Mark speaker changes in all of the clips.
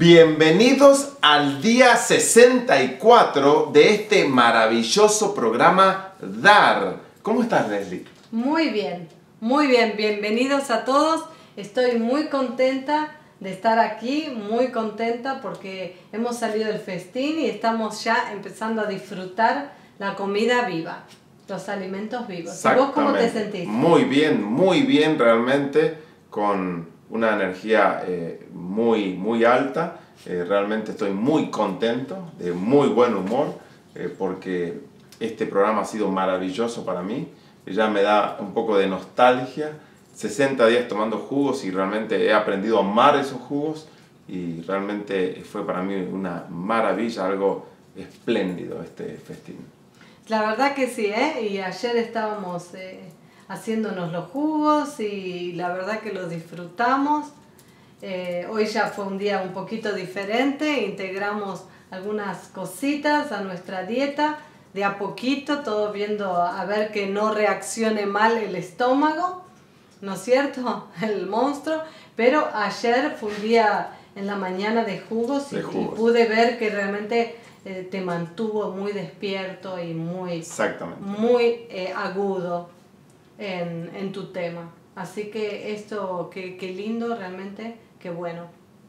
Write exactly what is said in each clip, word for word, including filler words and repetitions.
Speaker 1: Bienvenidos al día sesenta y cuatro de este maravilloso programa Dar. ¿Cómo estás, Leslie?
Speaker 2: Muy bien, muy bien. Bienvenidos a todos. Estoy muy contenta de estar aquí, muy contenta porque hemos salido del festín y estamos ya empezando a disfrutar la comida viva, los alimentos vivos. ¿Y vos cómo te sentís?
Speaker 1: Muy bien, muy bien realmente, con una energía eh, muy, muy alta. Eh, realmente estoy muy contento, de muy buen humor, eh, porque este programa ha sido maravilloso para mí. Ya me da un poco de nostalgia. sesenta días tomando jugos y realmente he aprendido a amar esos jugos y realmente fue para mí una maravilla, algo espléndido este festín.
Speaker 2: La verdad que sí, ¿eh? Y ayer estábamos eh, haciéndonos los jugos y la verdad que los disfrutamos. Eh, hoy ya fue un día un poquito diferente, integramos algunas cositas a nuestra dieta, de a poquito, todo viendo a ver que no reaccione mal el estómago, ¿no es cierto? El monstruo. Pero ayer fue un día en la mañana de jugos,
Speaker 1: de
Speaker 2: y,
Speaker 1: jugos.
Speaker 2: y pude ver que realmente eh, te mantuvo muy despierto y muy,
Speaker 1: Exactamente.
Speaker 2: muy eh, agudo en, en tu tema. Así que esto, qué que lindo realmente, qué bueno.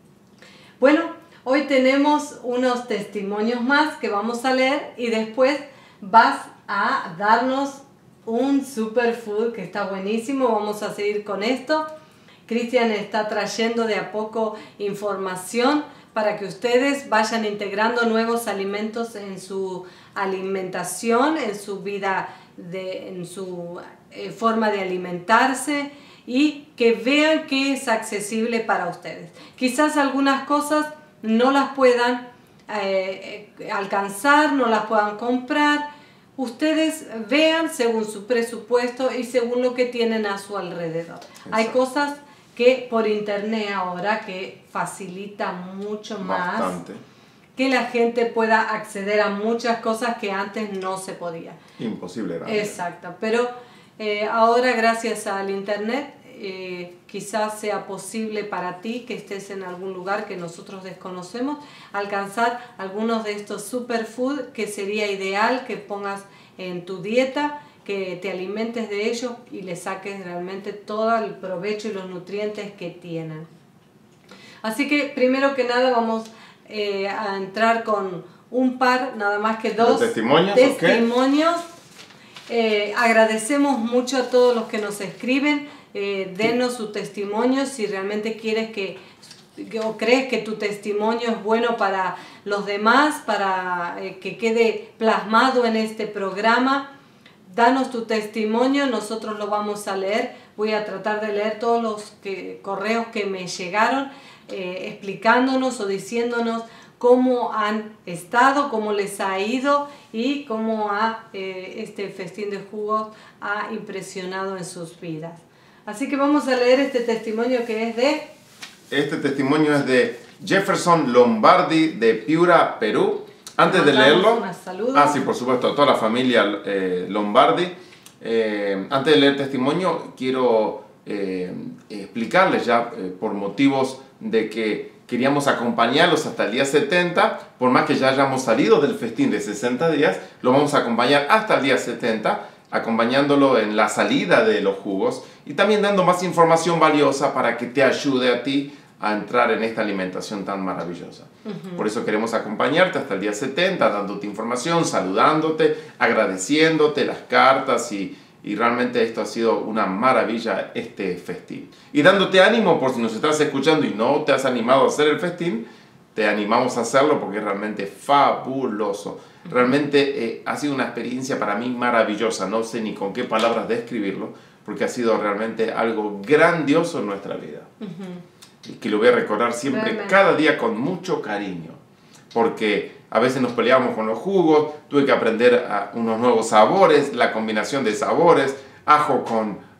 Speaker 2: Bueno, hoy tenemos unos testimonios más que vamos a leer y después vas a darnos un superfood que está buenísimo. Vamos a seguir con esto. Cristian está trayendo de a poco información para que ustedes vayan integrando nuevos alimentos en su alimentación, en su vida, de, en su eh, forma de alimentarse, y que vean que es accesible para ustedes. Quizás algunas cosas no las puedan eh, alcanzar, no las puedan comprar. Ustedes vean según su presupuesto y según lo que tienen a su alrededor. Exacto. Hay cosas que por internet ahora que facilita mucho más.
Speaker 1: Bastante.
Speaker 2: Que la gente pueda acceder a muchas cosas que antes no se podía.
Speaker 1: Imposible era.
Speaker 2: Exacto, pero eh, ahora gracias al internet eh, quizás sea posible para ti, que estés en algún lugar que nosotros desconocemos, alcanzar algunos de estos superfood que sería ideal que pongas en tu dieta, que te alimentes de ellos y le saques realmente todo el provecho y los nutrientes que tienen. Así que primero que nada vamos eh, a entrar con un par, nada más que dos
Speaker 1: testimonios.
Speaker 2: testimonios. Okay. Eh, agradecemos mucho a todos los que nos escriben. Eh, denos su testimonio si realmente quieres que, que o crees que tu testimonio es bueno para los demás, para eh, que quede plasmado en este programa. Danos tu testimonio, nosotros lo vamos a leer. Voy a tratar de leer todos los que, correos que me llegaron eh, explicándonos o diciéndonos cómo han estado, cómo les ha ido y cómo ha, eh, este festín de jugos ha impresionado en sus vidas. Así que vamos a leer este testimonio que es de...
Speaker 1: Este testimonio es de Jefferson Lombardi de Piura, Perú. Antes de leerlo... Ah, sí, por supuesto, a toda la familia eh, Lombardi. Eh, antes de leer el testimonio, quiero eh, explicarles ya eh, por motivos de que queríamos acompañarlos hasta el día setenta, por más que ya hayamos salido del festín de sesenta días, lo vamos a acompañar hasta el día setenta, acompañándolo en la salida de los jugos y también dando más información valiosa para que te ayude a ti a entrar en esta alimentación tan maravillosa. Uh-huh. Por eso queremos acompañarte hasta el día setenta, dándote información, saludándote, agradeciéndote las cartas y, y realmente esto ha sido una maravilla este festín. Y dándote ánimo por si nos estás escuchando y no te has animado a hacer el festín, te animamos a hacerlo porque es realmente fabuloso. Realmente eh, ha sido una experiencia para mí maravillosa, no sé ni con qué palabras describirlo, porque ha sido realmente algo grandioso en nuestra vida. Uh-huh. Y que lo voy a recordar siempre, realmente, cada día con mucho cariño, porque a veces nos peleábamos con los jugos, tuve que aprender a unos nuevos sabores, la combinación de sabores, ajo con,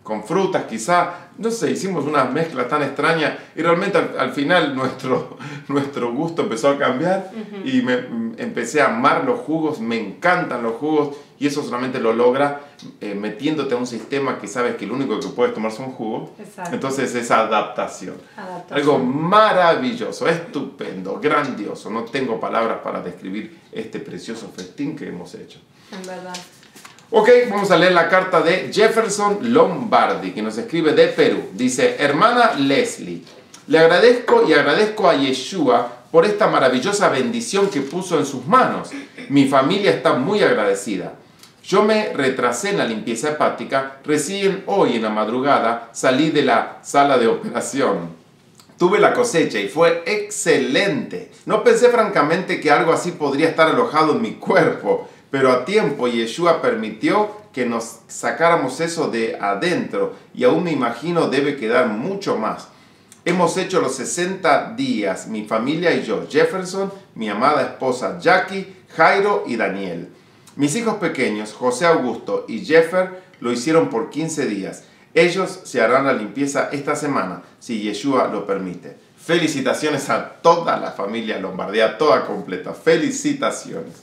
Speaker 1: con frutas quizá, no sé, hicimos una mezcla tan extraña y realmente al, al final nuestro, nuestro gusto empezó a cambiar uh-huh. y me, empecé a amar los jugos, me encantan los jugos y eso solamente lo logra eh, metiéndote a un sistema que sabes que lo único que puedes tomar son jugos. Exacto. Entonces esa adaptación. adaptación, algo maravilloso, estupendo, grandioso, no tengo palabras para describir este precioso festín que hemos hecho.
Speaker 2: En verdad.
Speaker 1: Ok, vamos a leer la carta de Jefferson Lombardi, que nos escribe de Perú. Dice, hermana Leslie, le agradezco y agradezco a Yeshua por esta maravillosa bendición que puso en sus manos. Mi familia está muy agradecida. Yo me retrasé en la limpieza hepática, recién hoy en la madrugada salí de la sala de operación. Tuve la cosecha y fue excelente. No pensé francamente que algo así podría estar alojado en mi cuerpo. Pero a tiempo Yeshua permitió que nos sacáramos eso de adentro y aún me imagino debe quedar mucho más. Hemos hecho los sesenta días, mi familia y yo, Jefferson, mi amada esposa Jackie, Jairo y Daniel. Mis hijos pequeños, José Augusto y Jeffer, lo hicieron por quince días. Ellos se harán la limpieza esta semana, si Yeshua lo permite. Felicitaciones a toda la familia Lombardía, toda completa. Felicitaciones.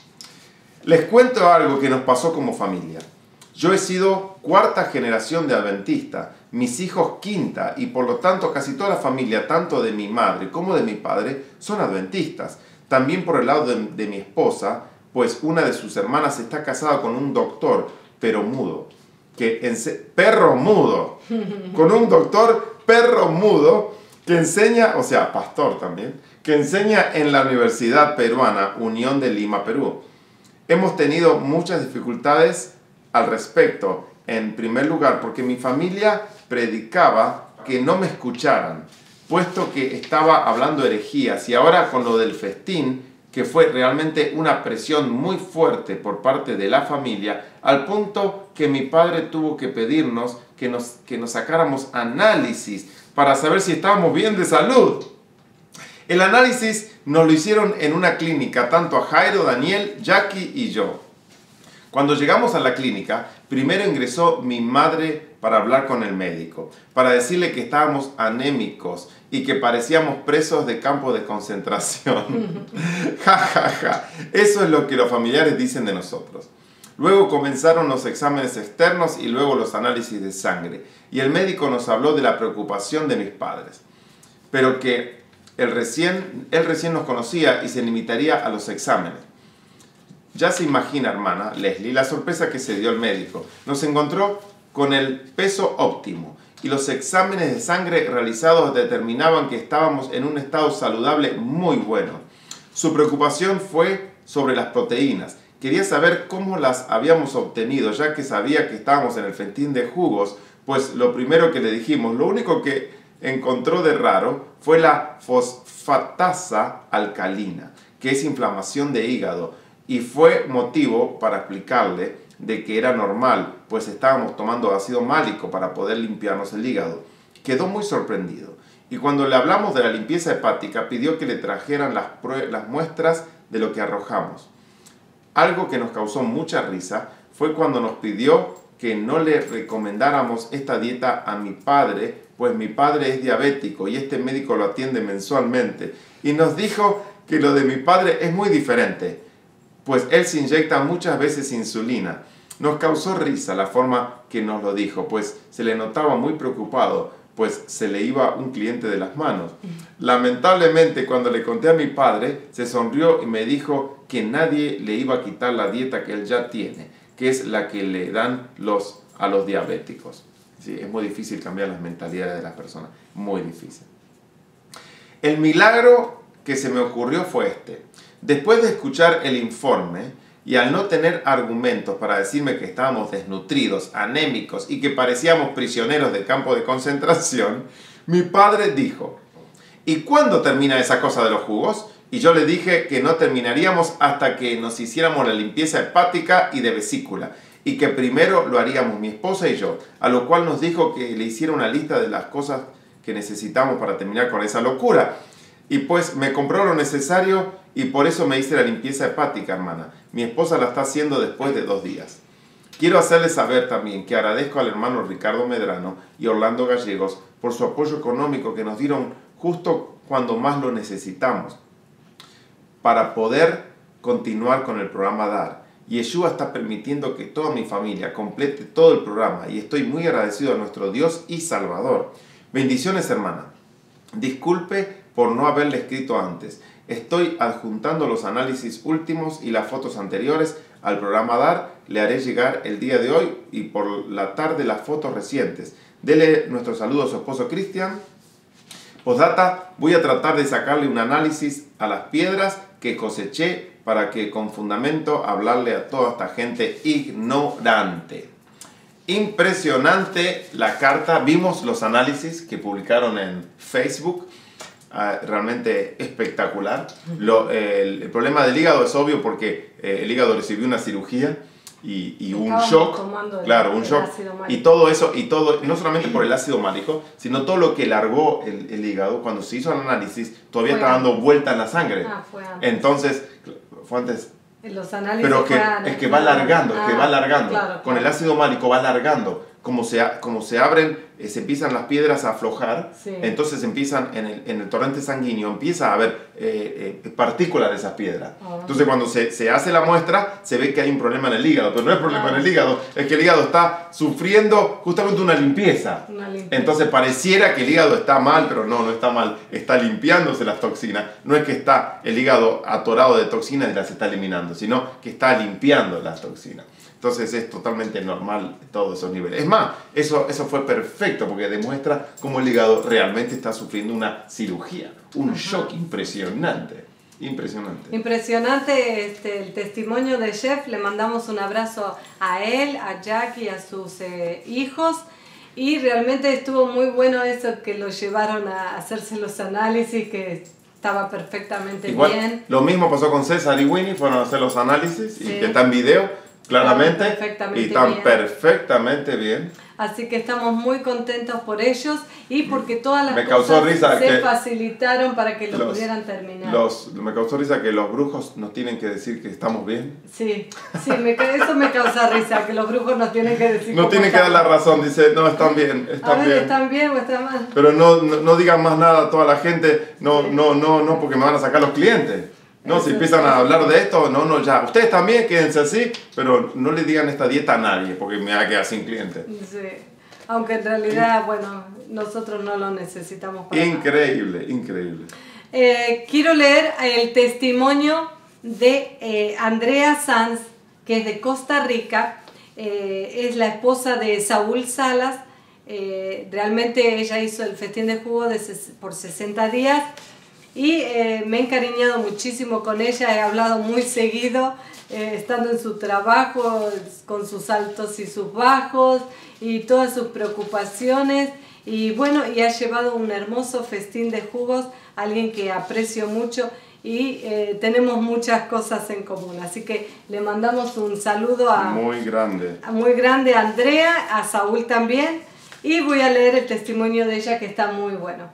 Speaker 1: Les cuento algo que nos pasó como familia. Yo he sido cuarta generación de adventista, mis hijos quinta y por lo tanto casi toda la familia, tanto de mi madre como de mi padre, son adventistas. También por el lado de, de mi esposa, pues una de sus hermanas está casada con un doctor, pero mudo. Que ense- perro mudo. Con un doctor perro mudo que enseña, o sea, pastor también, que enseña en la Universidad Peruana, Unión de Lima, Perú. Hemos tenido muchas dificultades al respecto. En primer lugar, porque mi familia predicaba que no me escucharan, puesto que estaba hablando herejías. Y ahora con lo del festín, que fue realmente una presión muy fuerte por parte de la familia, al punto que mi padre tuvo que pedirnos que nos, que nos sacáramos análisis para saber si estábamos bien de salud. El análisis nos lo hicieron en una clínica, tanto a Jairo, Daniel, Jackie y yo. Cuando llegamos a la clínica, primero ingresó mi madre para hablar con el médico, para decirle que estábamos anémicos y que parecíamos presos de campo de concentración. Ja, ja, ja. Eso es lo que los familiares dicen de nosotros. Luego comenzaron los exámenes externos y luego los análisis de sangre. Y el médico nos habló de la preocupación de mis padres, pero que Él recién, él recién nos conocía y se limitaría a los exámenes. Ya se imagina, hermana Leslie, la sorpresa que se dio el médico. Nos encontró con el peso óptimo y los exámenes de sangre realizados determinaban que estábamos en un estado saludable muy bueno. Su preocupación fue sobre las proteínas. Quería saber cómo las habíamos obtenido, ya que sabía que estábamos en el festín de jugos, pues lo primero que le dijimos, lo único que encontró de raro fue la fosfatasa alcalina, que es inflamación de hígado, y fue motivo para explicarle de que era normal, pues estábamos tomando ácido málico para poder limpiarnos el hígado. Quedó muy sorprendido, y cuando le hablamos de la limpieza hepática, pidió que le trajeran las, las muestras de lo que arrojamos. Algo que nos causó mucha risa fue cuando nos pidió que no le recomendáramos esta dieta a mi padre, pues mi padre es diabético y este médico lo atiende mensualmente. Y nos dijo que lo de mi padre es muy diferente, pues él se inyecta muchas veces insulina. Nos causó risa la forma que nos lo dijo, pues se le notaba muy preocupado, pues se le iba un cliente de las manos. Lamentablemente, cuando le conté a mi padre, se sonrió y me dijo que nadie le iba a quitar la dieta que él ya tiene, que es la que le dan los, a los diabéticos. Sí, es muy difícil cambiar las mentalidades de las personas, muy difícil. El milagro que se me ocurrió fue este. Después de escuchar el informe y al no tener argumentos para decirme que estábamos desnutridos, anémicos y que parecíamos prisioneros de campo de concentración, mi padre dijo, ¿y cuándo termina esa cosa de los jugos? Y yo le dije que no terminaríamos hasta que nos hiciéramos la limpieza hepática y de vesícula, y que primero lo haríamos mi esposa y yo, a lo cual nos dijo que le hiciera una lista de las cosas que necesitamos para terminar con esa locura. Y pues me compró lo necesario y por eso me hice la limpieza hepática, hermana. Mi esposa la está haciendo después de dos días. Quiero hacerles saber también que agradezco al hermano Ricardo Medrano y Orlando Gallegos por su apoyo económico que nos dieron justo cuando más lo necesitamos para poder continuar con el programa DAR. Yeshua está permitiendo que toda mi familia complete todo el programa y estoy muy agradecido a nuestro Dios y Salvador. Bendiciones, hermana. Disculpe por no haberle escrito antes. Estoy adjuntando los análisis últimos y las fotos anteriores al programa DAR. Le haré llegar el día de hoy y por la tarde las fotos recientes. Dele nuestro saludo a su esposo Cristian. Postdata, voy a tratar de sacarle un análisis a las piedras que coseché para que con fundamento hablarle a toda esta gente ignorante. Impresionante la carta. Vimos los análisis que publicaron en Facebook. Uh, realmente espectacular. Lo, el, el problema del hígado es obvio porque eh, el hígado recibió una cirugía y, y un shock, claro, el, un shock, y todo eso, y todo, no solamente por el ácido málico, sino todo lo que largó el, el hígado, cuando se hizo el análisis, todavía fue está antes. dando vuelta en la sangre.
Speaker 2: Ah, fue antes.
Speaker 1: Entonces, fue antes.
Speaker 2: Los análisis
Speaker 1: pero que, es que va alargando, es ah, que va alargando.
Speaker 2: Claro, claro.
Speaker 1: Con el ácido málico va alargando. Como se, como se abren, eh, se empiezan las piedras a aflojar, sí. Entonces empiezan en el, en el torrente sanguíneo, empieza a haber eh, eh, partículas de esas piedras. Oh. Entonces cuando se, se hace la muestra, se ve que hay un problema en el hígado, pero no es problema oh. en el hígado, es que el hígado está sufriendo justamente una limpieza.
Speaker 2: una limpieza.
Speaker 1: Entonces pareciera que el hígado está mal, pero no, no está mal, está limpiándose las toxinas. No es que está el hígado atorado de toxinas y las está eliminando, sino que está limpiando las toxinas. Entonces es totalmente normal todos esos niveles. Es más, eso, eso fue perfecto porque demuestra cómo el hígado realmente está sufriendo una cirugía, un Ajá. shock impresionante. Impresionante.
Speaker 2: Impresionante este, el testimonio de Jeff. Le mandamos un abrazo a él, a Jackie y a sus eh, hijos. Y realmente estuvo muy bueno eso que lo llevaron a hacerse los análisis, que estaba perfectamente
Speaker 1: Igual,
Speaker 2: bien.
Speaker 1: Lo mismo pasó con César y Winnie, fueron a hacer los análisis sí. y que está en video. Claramente, y están bien. perfectamente bien.
Speaker 2: Así que estamos muy contentos por ellos y porque todas las
Speaker 1: me cosas
Speaker 2: risa se
Speaker 1: que
Speaker 2: facilitaron para que lo
Speaker 1: los,
Speaker 2: pudieran terminar.
Speaker 1: Los, me causó risa que los brujos nos tienen que decir que estamos bien.
Speaker 2: Sí, sí me, eso me causa risa, que los brujos nos tienen que decir
Speaker 1: No tienen que dar la razón, dice, no, están bien, están
Speaker 2: a ver,
Speaker 1: bien.
Speaker 2: ¿están bien o están mal?
Speaker 1: Pero no, no, no digan más nada a toda la gente, no, sí. no, no, no, porque me van a sacar los clientes. No, si empiezan a hablar de esto, no, no, ya. Ustedes también quédense así, pero no le digan esta dieta a nadie, porque me va a quedar sin clientes.
Speaker 2: Sí, aunque en realidad, bueno, nosotros no lo necesitamos para
Speaker 1: Increíble,
Speaker 2: nada.
Speaker 1: increíble.
Speaker 2: Eh, quiero leer el testimonio de eh, Andrea Sanz, que es de Costa Rica, eh, es la esposa de Saúl Salas. Eh, realmente ella hizo el festín de jugo de por sesenta días. Y eh, me he encariñado muchísimo con ella, he hablado muy seguido, eh, estando en su trabajo, con sus altos y sus bajos, y todas sus preocupaciones. Y bueno, y ha llevado un hermoso festín de jugos, alguien que aprecio mucho, y eh, tenemos muchas cosas en común. Así que le mandamos un saludo a
Speaker 1: muy grande.
Speaker 2: A muy grande a Andrea, a Saúl también, y voy a leer el testimonio de ella que está muy bueno.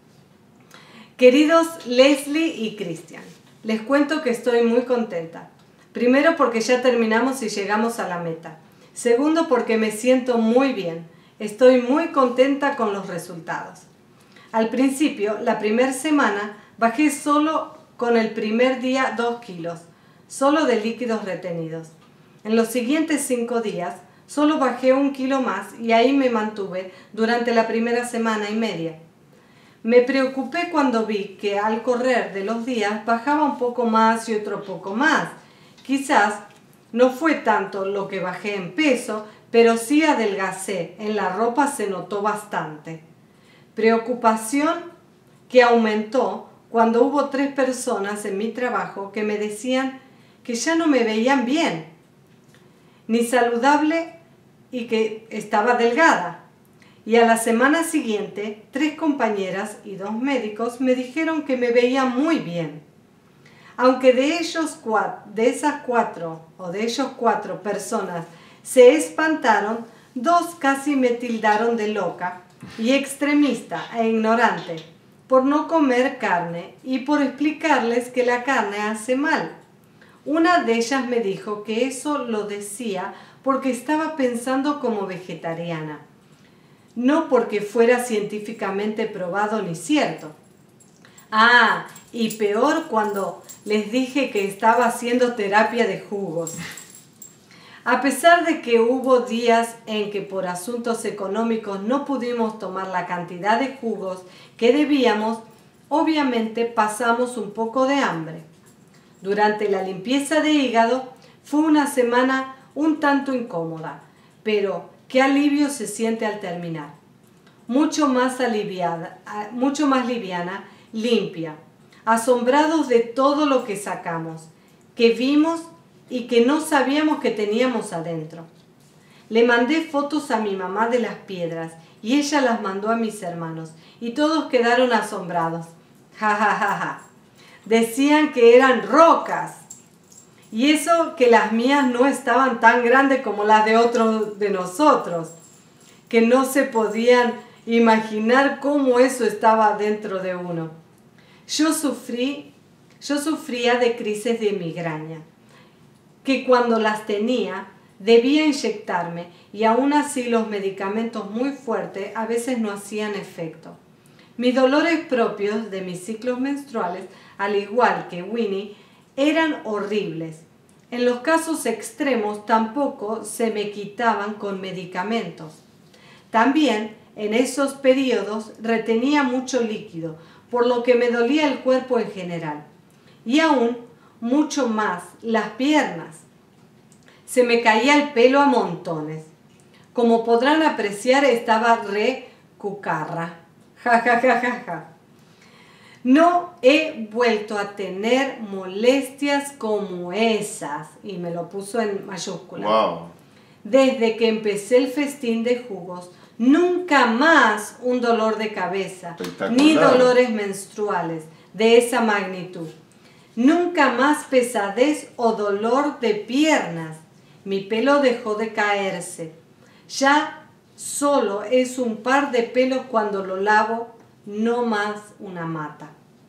Speaker 2: Queridos Leslie y Cristian, les cuento que estoy muy contenta. Primero porque ya terminamos y llegamos a la meta. Segundo porque me siento muy bien. Estoy muy contenta con los resultados. Al principio, la primera semana, bajé solo con el primer día dos kilos, solo de líquidos retenidos. En los siguientes cinco días, solo bajé un kilo más y ahí me mantuve durante la primera semana y media. Me preocupé cuando vi que al correr de los días bajaba un poco más y otro poco más. Quizás no fue tanto lo que bajé en peso, pero sí adelgacé. En la ropa se notó bastante. Preocupación que aumentó cuando hubo tres personas en mi trabajo que me decían que ya no me veían bien, ni saludable y que estaba delgada. Y a la semana siguiente, tres compañeras y dos médicos me dijeron que me veía muy bien. Aunque de, ellos cuatro, de esas cuatro o de ellos cuatro personas se espantaron, dos casi me tildaron de loca y extremista e ignorante por no comer carne y por explicarles que la carne hace mal. Una de ellas me dijo que eso lo decía porque estaba pensando como vegetariana, no porque fuera científicamente probado ni cierto. Ah, y peor cuando les dije que estaba haciendo terapia de jugos. A pesar de que hubo días en que por asuntos económicos no pudimos tomar la cantidad de jugos que debíamos, obviamente pasamos un poco de hambre. Durante la limpieza de hígado fue una semana un tanto incómoda, pero qué alivio se siente al terminar. Mucho más aliviada, mucho más liviana, limpia, asombrados de todo lo que sacamos, que vimos y que no sabíamos que teníamos adentro. Le mandé fotos a mi mamá de las piedras y ella las mandó a mis hermanos y todos quedaron asombrados. Ja, ja, ja, ja. Decían que eran rocas. Y eso que las mías no estaban tan grandes como las de otros de nosotros, que no se podían imaginar cómo eso estaba dentro de uno. Yo sufrí, yo sufría de crisis de migraña, que cuando las tenía debía inyectarme y aún así los medicamentos muy fuertes a veces no hacían efecto. Mis dolores propios de mis ciclos menstruales, al igual que Winnie, eran horribles. En los casos extremos tampoco se me quitaban con medicamentos. También en esos periodos retenía mucho líquido, por lo que me dolía el cuerpo en general. Y aún mucho más las piernas. Se me caía el pelo a montones. Como podrán apreciar, estaba re cucarra. Ja, ja, ja, ja, ja. No he vuelto a tener molestias como esas. Y me lo puso en mayúscula.
Speaker 1: Wow.
Speaker 2: Desde que empecé el festín de jugos, nunca más un dolor de cabeza, ni dolores menstruales de esa magnitud. Nunca más pesadez o dolor de piernas. Mi pelo dejó de caerse. Ya solo es un par de pelos cuando lo lavo, no más una mata.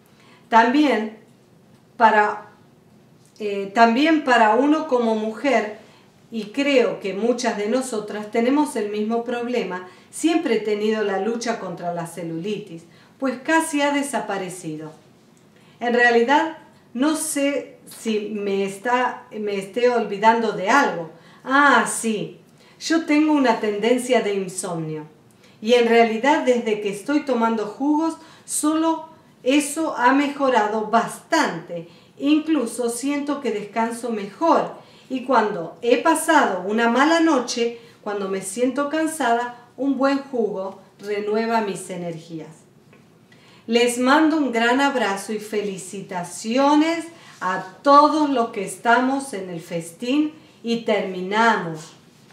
Speaker 2: También para, eh, también para uno como mujer, y creo que muchas de nosotras tenemos el mismo problema, siempre he tenido la lucha contra la celulitis, pues casi ha desaparecido. En realidad, no sé si me, está, me esté olvidando de algo. Ah, sí, yo tengo una tendencia de insomnio. Y en realidad, desde que estoy tomando jugos, solo eso ha mejorado bastante. Incluso siento que descanso mejor. Y cuando he pasado una mala noche, cuando me siento cansada, un buen jugo renueva mis energías. Les mando un gran abrazo y felicitaciones a todos los que estamos en el festín y terminamos.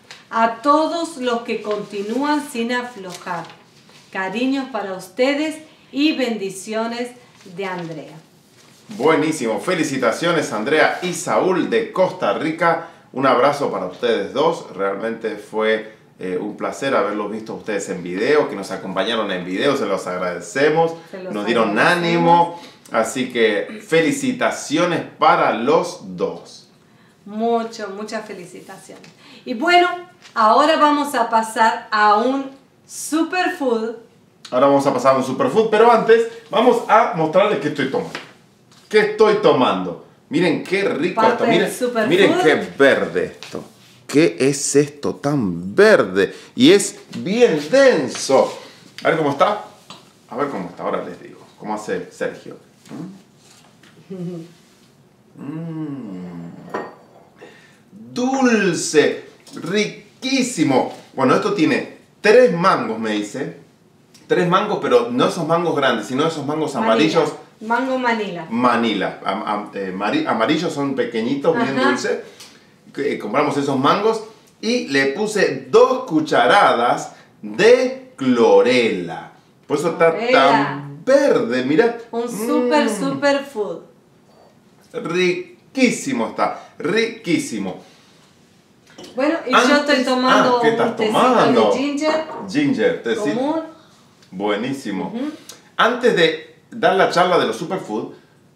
Speaker 2: A todos los que continúan sin aflojar. Cariños para ustedes y bendiciones de Andrea.
Speaker 1: Buenísimo, felicitaciones Andrea y Saúl de Costa Rica. Un abrazo para ustedes dos. Realmente fue eh, un placer haberlos visto a ustedes en video, que nos acompañaron en video, se los agradecemos, se los nos dieron ánimo. Así que felicitaciones para los dos.
Speaker 2: Mucho, muchas felicitaciones. Y bueno, ahora vamos a pasar a un superfood.
Speaker 1: Ahora vamos a pasar a un superfood, pero antes vamos a mostrarles qué estoy tomando. ¿Qué estoy tomando? Miren qué rico esto. Miren, miren qué verde esto. ¿Qué es esto tan verde? Y es bien denso. A ver cómo está. A ver cómo está. Ahora les digo. ¿Cómo hace Sergio? ¿Mm? Mm. Dulce. Riquísimo. Bueno, esto tiene tres mangos, me dice. Tres mangos, pero no esos mangos grandes, sino esos mangos amarillos.
Speaker 2: Manila. Mango Manila.
Speaker 1: Manila. Am, am, eh, amarillos son pequeñitos, bien dulces. Eh, compramos esos mangos y le puse dos cucharadas de clorela. Por eso está tan verde, mirá.
Speaker 2: Un super, mm. super food.
Speaker 1: Riquísimo está, riquísimo.
Speaker 2: Bueno, y
Speaker 1: Antes,
Speaker 2: yo estoy tomando
Speaker 1: ah, ¿qué estás
Speaker 2: un tecito
Speaker 1: tomando?
Speaker 2: de ginger.
Speaker 1: Ginger, tecito.
Speaker 2: Común.
Speaker 1: Buenísimo. Uh-huh. Antes de dar la charla de los superfood,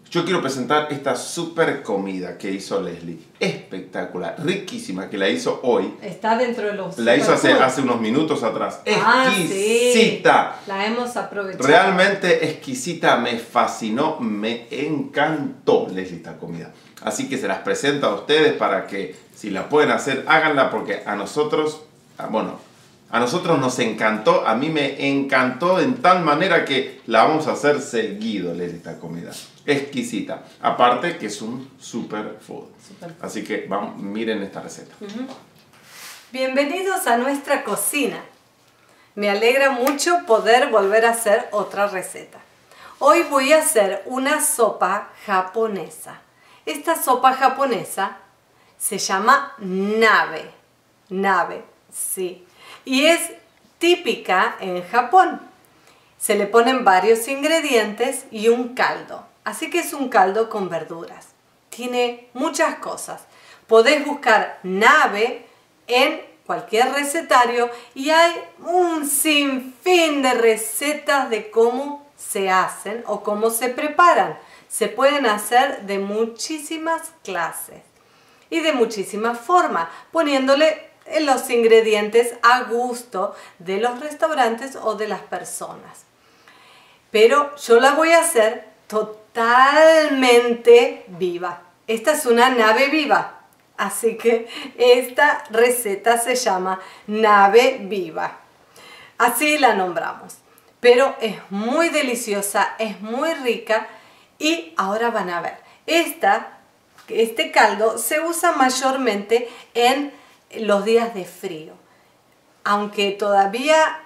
Speaker 1: yo quiero presentar esta super comida que hizo Leslie. Espectacular, riquísima, que la hizo hoy.
Speaker 2: Está dentro de los...
Speaker 1: La hizo hace, hace unos minutos atrás.
Speaker 2: Ah,
Speaker 1: exquisita.
Speaker 2: Sí. La hemos aprovechado.
Speaker 1: Realmente exquisita, me fascinó, me encantó, Leslie, esta comida. Así que se las presento a ustedes para que, si la pueden hacer, háganla, porque a nosotros, bueno, a nosotros nos encantó, a mí me encantó en tal manera que la vamos a hacer seguido, Leslie, esta comida. Exquisita. Aparte que es un superfood. Super. Así que vamos, miren esta receta.
Speaker 2: Uh-huh. Bienvenidos a nuestra cocina. Me alegra mucho poder volver a hacer otra receta. Hoy voy a hacer una sopa japonesa. Esta sopa japonesa se llama nabe. Nabe, sí. Y es típica en Japón. Se le ponen varios ingredientes y un caldo. Así que es un caldo con verduras. Tiene muchas cosas. Podés buscar nabe en cualquier recetario y hay un sinfín de recetas de cómo se hacen o cómo se preparan. Se pueden hacer de muchísimas clases y de muchísimas formas, poniéndole los ingredientes a gusto de los restaurantes o de las personas. Pero yo la voy a hacer totalmente viva. Esta es una nabe viva, así que esta receta se llama nabe viva. Así la nombramos, pero es muy deliciosa, es muy rica y ahora van a ver. Esta, este caldo se usa mayormente en los días de frío, aunque todavía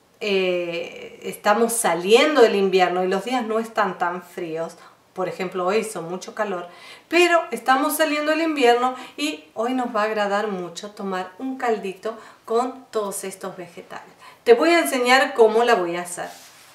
Speaker 2: eh, estamos saliendo del invierno y los días no están tan fríos. Por ejemplo, hoy hizo mucho calor, pero estamos saliendo del invierno y hoy nos va a agradar mucho tomar un caldito con todos estos vegetales. Te voy a enseñar cómo la voy a hacer.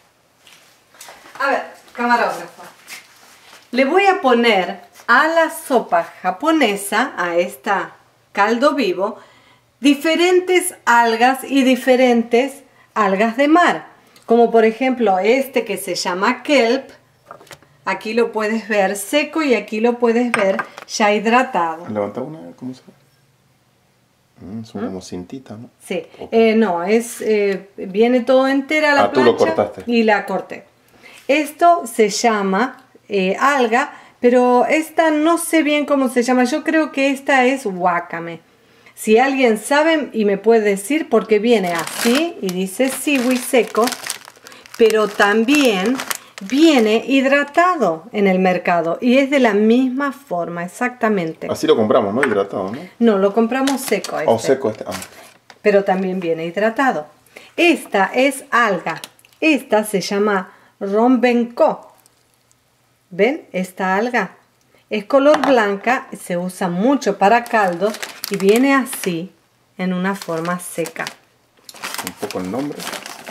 Speaker 2: A ver, camarógrafo. Le voy a poner a la sopa japonesa, a esta caldo vivo, diferentes algas y diferentes algas de mar. Como por ejemplo este que se llama kelp. Aquí lo puedes ver seco y aquí lo puedes ver ya hidratado.
Speaker 1: Levanta una, ¿cómo se ve? Mm, son ¿Mm? como cintita, ¿no?
Speaker 2: Sí, okay. eh, no, es, eh, viene todo entera la
Speaker 1: ah,
Speaker 2: plancha.
Speaker 1: Tú lo cortaste.
Speaker 2: Y la corté. Esto se llama eh, alga, pero esta no sé bien cómo se llama. Yo creo que esta es wakame. Si alguien sabe y me puede decir, porque viene así y dice seaweed seco, pero también viene hidratado en el mercado y es de la misma forma, exactamente.
Speaker 1: Así lo compramos, ¿no? Hidratado, ¿no?
Speaker 2: No, lo compramos seco este.
Speaker 1: O seco este. Ah.
Speaker 2: Pero también viene hidratado. Esta es alga. Esta se llama Ronbenko. ¿Ven? Esta alga es color blanca, se usa mucho para caldos y viene así en una forma seca.
Speaker 1: Un poco el nombre.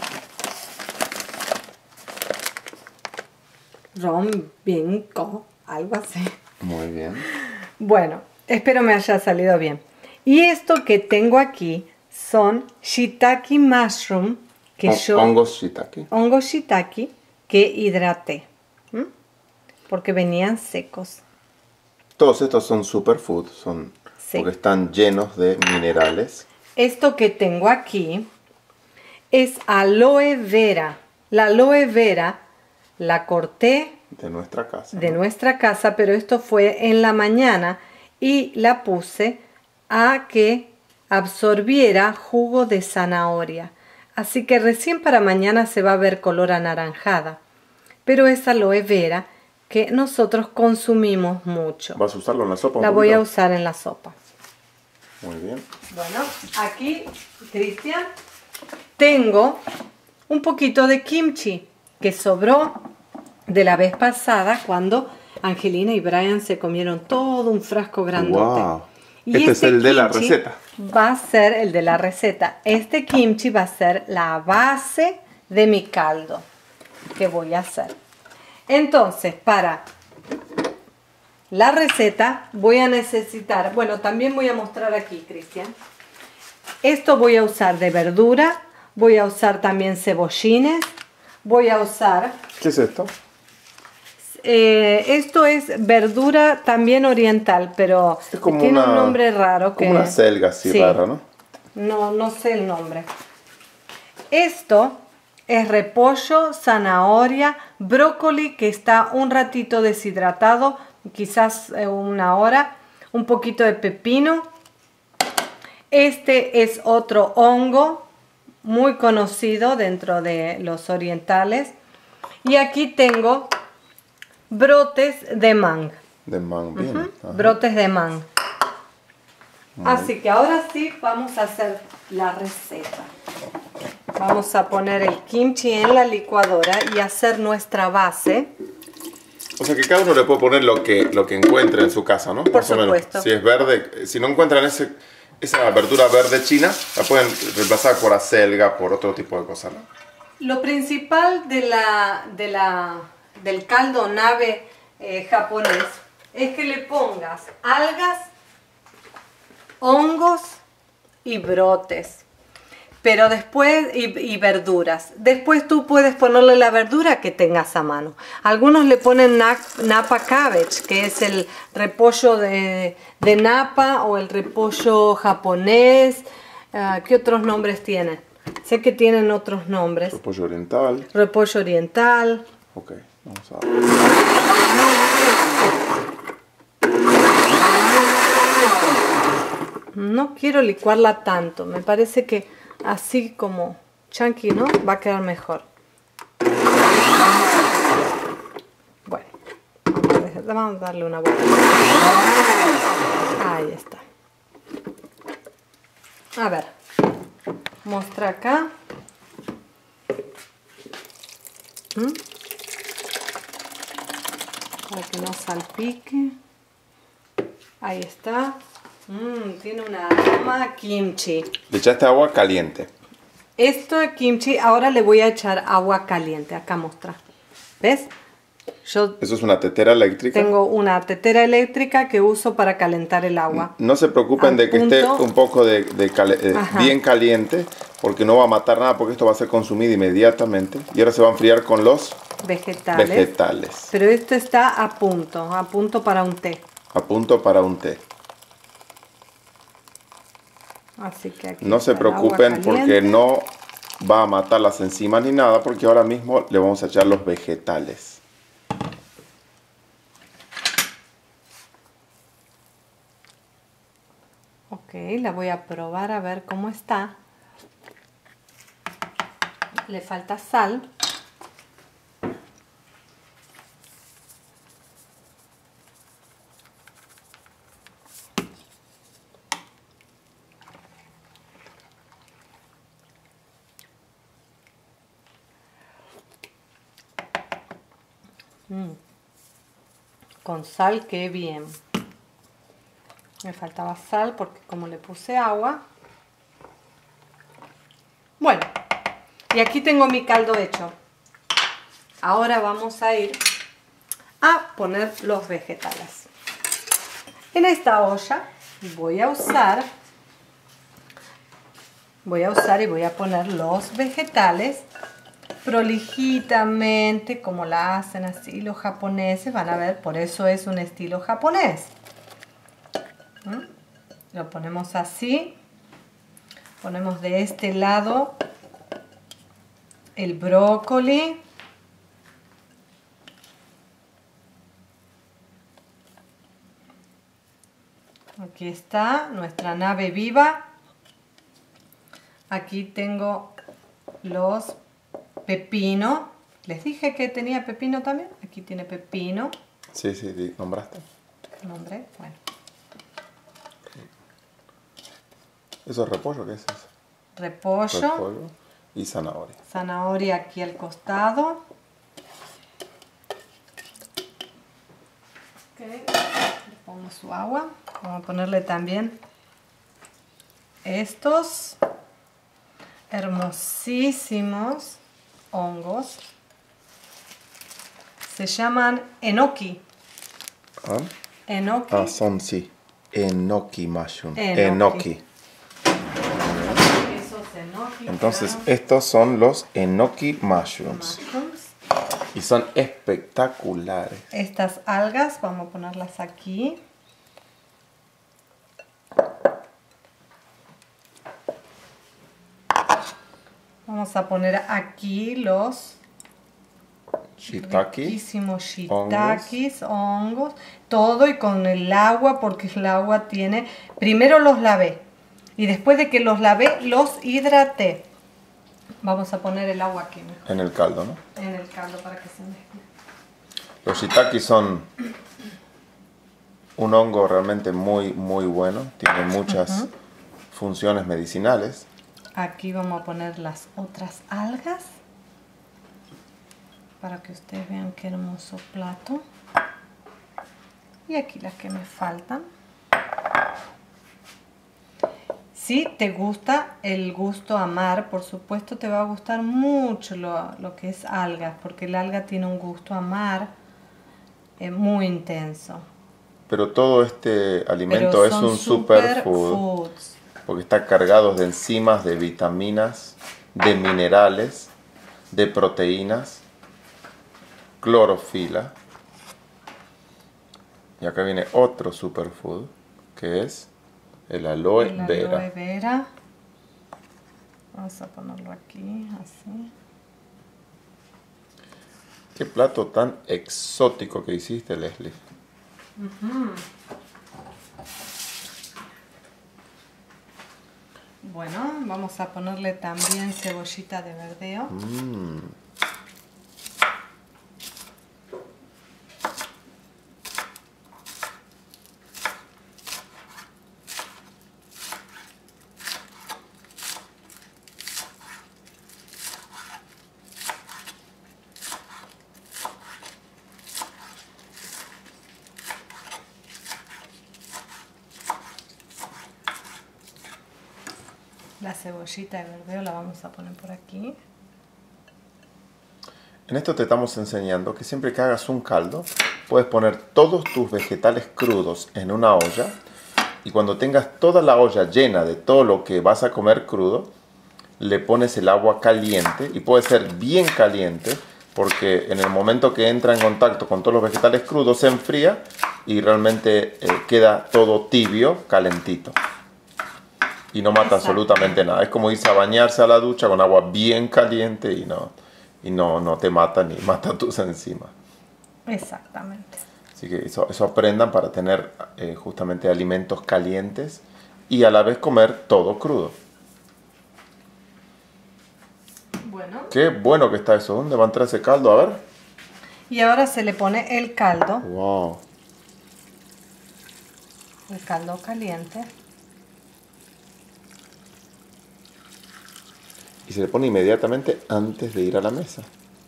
Speaker 2: Ronbenko, algo así.
Speaker 1: Muy bien.
Speaker 2: Bueno, espero me haya salido bien. Y esto que tengo aquí son shiitake mushroom que
Speaker 1: o,
Speaker 2: yo
Speaker 1: hongos shiitake.
Speaker 2: Hongos shiitake que hidraté. ¿Mm? Porque venían secos.
Speaker 1: Todos estos son superfood, son sí. porque están llenos de minerales.
Speaker 2: Esto que tengo aquí es aloe vera. La aloe vera la corté
Speaker 1: de nuestra casa.
Speaker 2: De
Speaker 1: ¿no?
Speaker 2: nuestra casa, pero esto fue en la mañana y la puse a que absorbiera jugo de zanahoria. Así que recién para mañana se va a ver color anaranjada. Pero es aloe vera que nosotros consumimos mucho.
Speaker 1: ¿Vas a usarlo en la sopa?
Speaker 2: La voy a usar en la sopa.
Speaker 1: Muy bien.
Speaker 2: Bueno, aquí, Cristian, tengo un poquito de kimchi que sobró de la vez pasada cuando Angelina y Brian se comieron todo un frasco grandote.
Speaker 1: Wow. Y este, este es el de la receta.
Speaker 2: Va a ser el de la receta. Este kimchi va a ser la base de mi caldo que voy a hacer. Entonces, para la receta voy a necesitar, bueno, también voy a mostrar aquí, Cristian. Esto voy a usar de verdura, voy a usar también cebollines, voy a usar...
Speaker 1: ¿Qué es esto?
Speaker 2: eh, esto es verdura también oriental, pero
Speaker 1: es como
Speaker 2: tiene
Speaker 1: una,
Speaker 2: un nombre raro.
Speaker 1: Como
Speaker 2: que,
Speaker 1: una selga así
Speaker 2: sí,
Speaker 1: rara, ¿no?
Speaker 2: No, no sé el nombre. Esto es repollo, zanahoria, brócoli que está un ratito deshidratado, quizás una hora, un poquito de pepino. Este es otro hongo muy conocido dentro de los orientales. Y aquí tengo brotes de mang.
Speaker 1: De mang, bien.
Speaker 2: Uh-huh. Brotes de mang. Muy Así bien. Que ahora sí vamos a hacer la receta. Vamos a poner el kimchi en la licuadora y hacer nuestra base.
Speaker 1: O sea que cada uno le puede poner lo que, lo que encuentre en su casa, ¿no?
Speaker 2: Por
Speaker 1: Más
Speaker 2: supuesto.
Speaker 1: O menos. Si es verde, si no encuentran ese, esa verdura verde china, la pueden reemplazar por acelga, por otro tipo de cosas, ¿no?
Speaker 2: Lo principal de la, de la, del caldo nabe eh, japonés es que le pongas algas, hongos y brotes. Pero después, y, y verduras. Después tú puedes ponerle la verdura que tengas a mano. Algunos le ponen na, napa cabbage, que es el repollo de, de napa o el repollo japonés. Uh, ¿Qué otros nombres tienen? Sé que tienen otros nombres.
Speaker 1: Repollo oriental.
Speaker 2: Repollo oriental.
Speaker 1: Ok, vamos a ver.
Speaker 2: No quiero licuarla tanto. Me parece que así como chunky, ¿no? Va a quedar mejor. Bueno, vamos a darle una vuelta. Ahí está. A ver, muestra acá. ¿Mm? Para que no salpique. Ahí está. Mmm, tiene una aroma kimchi.
Speaker 1: Le echaste agua caliente.
Speaker 2: Esto es kimchi, ahora le voy a echar agua caliente. Acá muestra. ¿Ves? Yo
Speaker 1: ¿Eso es una tetera eléctrica?
Speaker 2: Tengo una tetera eléctrica que uso para calentar el agua.
Speaker 1: No se preocupen Al de que punto... esté un poco de, de cal eh, bien caliente, porque no va a matar nada, porque esto va a ser consumido inmediatamente. Y ahora se va a enfriar con los
Speaker 2: vegetales.
Speaker 1: vegetales.
Speaker 2: Pero esto está a punto, a punto para un té.
Speaker 1: A punto para un té.
Speaker 2: Así que aquí
Speaker 1: no se preocupen porque no va a matar las enzimas ni nada, porque ahora mismo le vamos a echar los vegetales.
Speaker 2: Ok, la voy a probar a ver cómo está. Le falta sal. Mm. Con sal, qué bien. Me faltaba sal porque como le puse agua. Bueno, y aquí tengo mi caldo hecho. Ahora vamos a ir a poner los vegetales. En esta olla voy a usar, voy a usar y voy a poner los vegetales prolijitamente, como la hacen así los japoneses. Van a ver, por eso es un estilo japonés. ¿Mm? Lo ponemos así. Ponemos de este lado el brócoli. Aquí está nuestra nave viva. Aquí tengo los pepinos. ¿Les dije que tenía pepino también? Aquí tiene pepino.
Speaker 1: Sí, sí, nombraste.
Speaker 2: Nombré, bueno.
Speaker 1: ¿Eso es repollo? ¿Qué es eso?
Speaker 2: Repollo.
Speaker 1: Repollo y zanahoria.
Speaker 2: Zanahoria aquí al costado. Okay. Le pongo su agua. Vamos a ponerle también estos hermosísimos hongos. Se llaman enoki.
Speaker 1: ¿Ah?
Speaker 2: Enoki.
Speaker 1: Ah, son sí. Enoki mushroom. Enoki. enoki.
Speaker 2: Esos enoki.
Speaker 1: Entonces, claro. Estos son los enoki mushrooms.
Speaker 2: mushrooms.
Speaker 1: Y son espectaculares.
Speaker 2: Estas algas, vamos a ponerlas aquí. Vamos a poner aquí los
Speaker 1: shiitake,
Speaker 2: riquísimos shiitakes, hongos. hongos, todo y con el agua, porque el agua tiene... Primero los lavé y después de que los lavé, los hidraté. Vamos a poner el agua aquí mejor.
Speaker 1: En el caldo, ¿no?
Speaker 2: En el caldo para que se mezcle.
Speaker 1: Los shiitake son un hongo realmente muy, muy bueno. Tiene muchas uh-huh. funciones medicinales.
Speaker 2: Aquí vamos a poner las otras algas para que ustedes vean qué hermoso plato. Y aquí las que me faltan. Si te gusta el gusto a mar, por supuesto te va a gustar mucho lo, lo que es algas, porque el alga tiene un gusto a mar eh, muy intenso.
Speaker 1: Pero todo este alimento es un superfood, porque está cargado de enzimas, de vitaminas, de minerales, de proteínas, clorofila. Y acá viene otro superfood, que es el aloe
Speaker 2: el
Speaker 1: vera.
Speaker 2: aloe vera. Vamos a ponerlo aquí, así.
Speaker 1: Qué plato tan exótico que hiciste, Leslie.
Speaker 2: Uh-huh. Bueno, vamos a ponerle también cebollita de verdeo.
Speaker 1: Mm.
Speaker 2: La cebollita de verdeo la vamos a poner por aquí.
Speaker 1: En esto te estamos enseñando que siempre que hagas un caldo, puedes poner todos tus vegetales crudos en una olla. Y cuando tengas toda la olla llena de todo lo que vas a comer crudo, le pones el agua caliente. Y puede ser bien caliente, porque en el momento que entra en contacto con todos los vegetales crudos, se enfría y realmente eh, queda todo tibio, calentito. Y no mata absolutamente nada. Es como irse a bañarse a la ducha con agua bien caliente y no, y no, no te mata ni mata tus enzimas.
Speaker 2: Exactamente.
Speaker 1: Así que eso, eso aprendan para tener eh, justamente alimentos calientes y a la vez comer todo crudo.
Speaker 2: Bueno.
Speaker 1: Qué bueno que está eso. ¿Dónde va a entrar ese caldo? A ver.
Speaker 2: Y ahora se le pone el caldo.
Speaker 1: Wow.
Speaker 2: El caldo caliente.
Speaker 1: Y se le pone inmediatamente antes de ir a la mesa.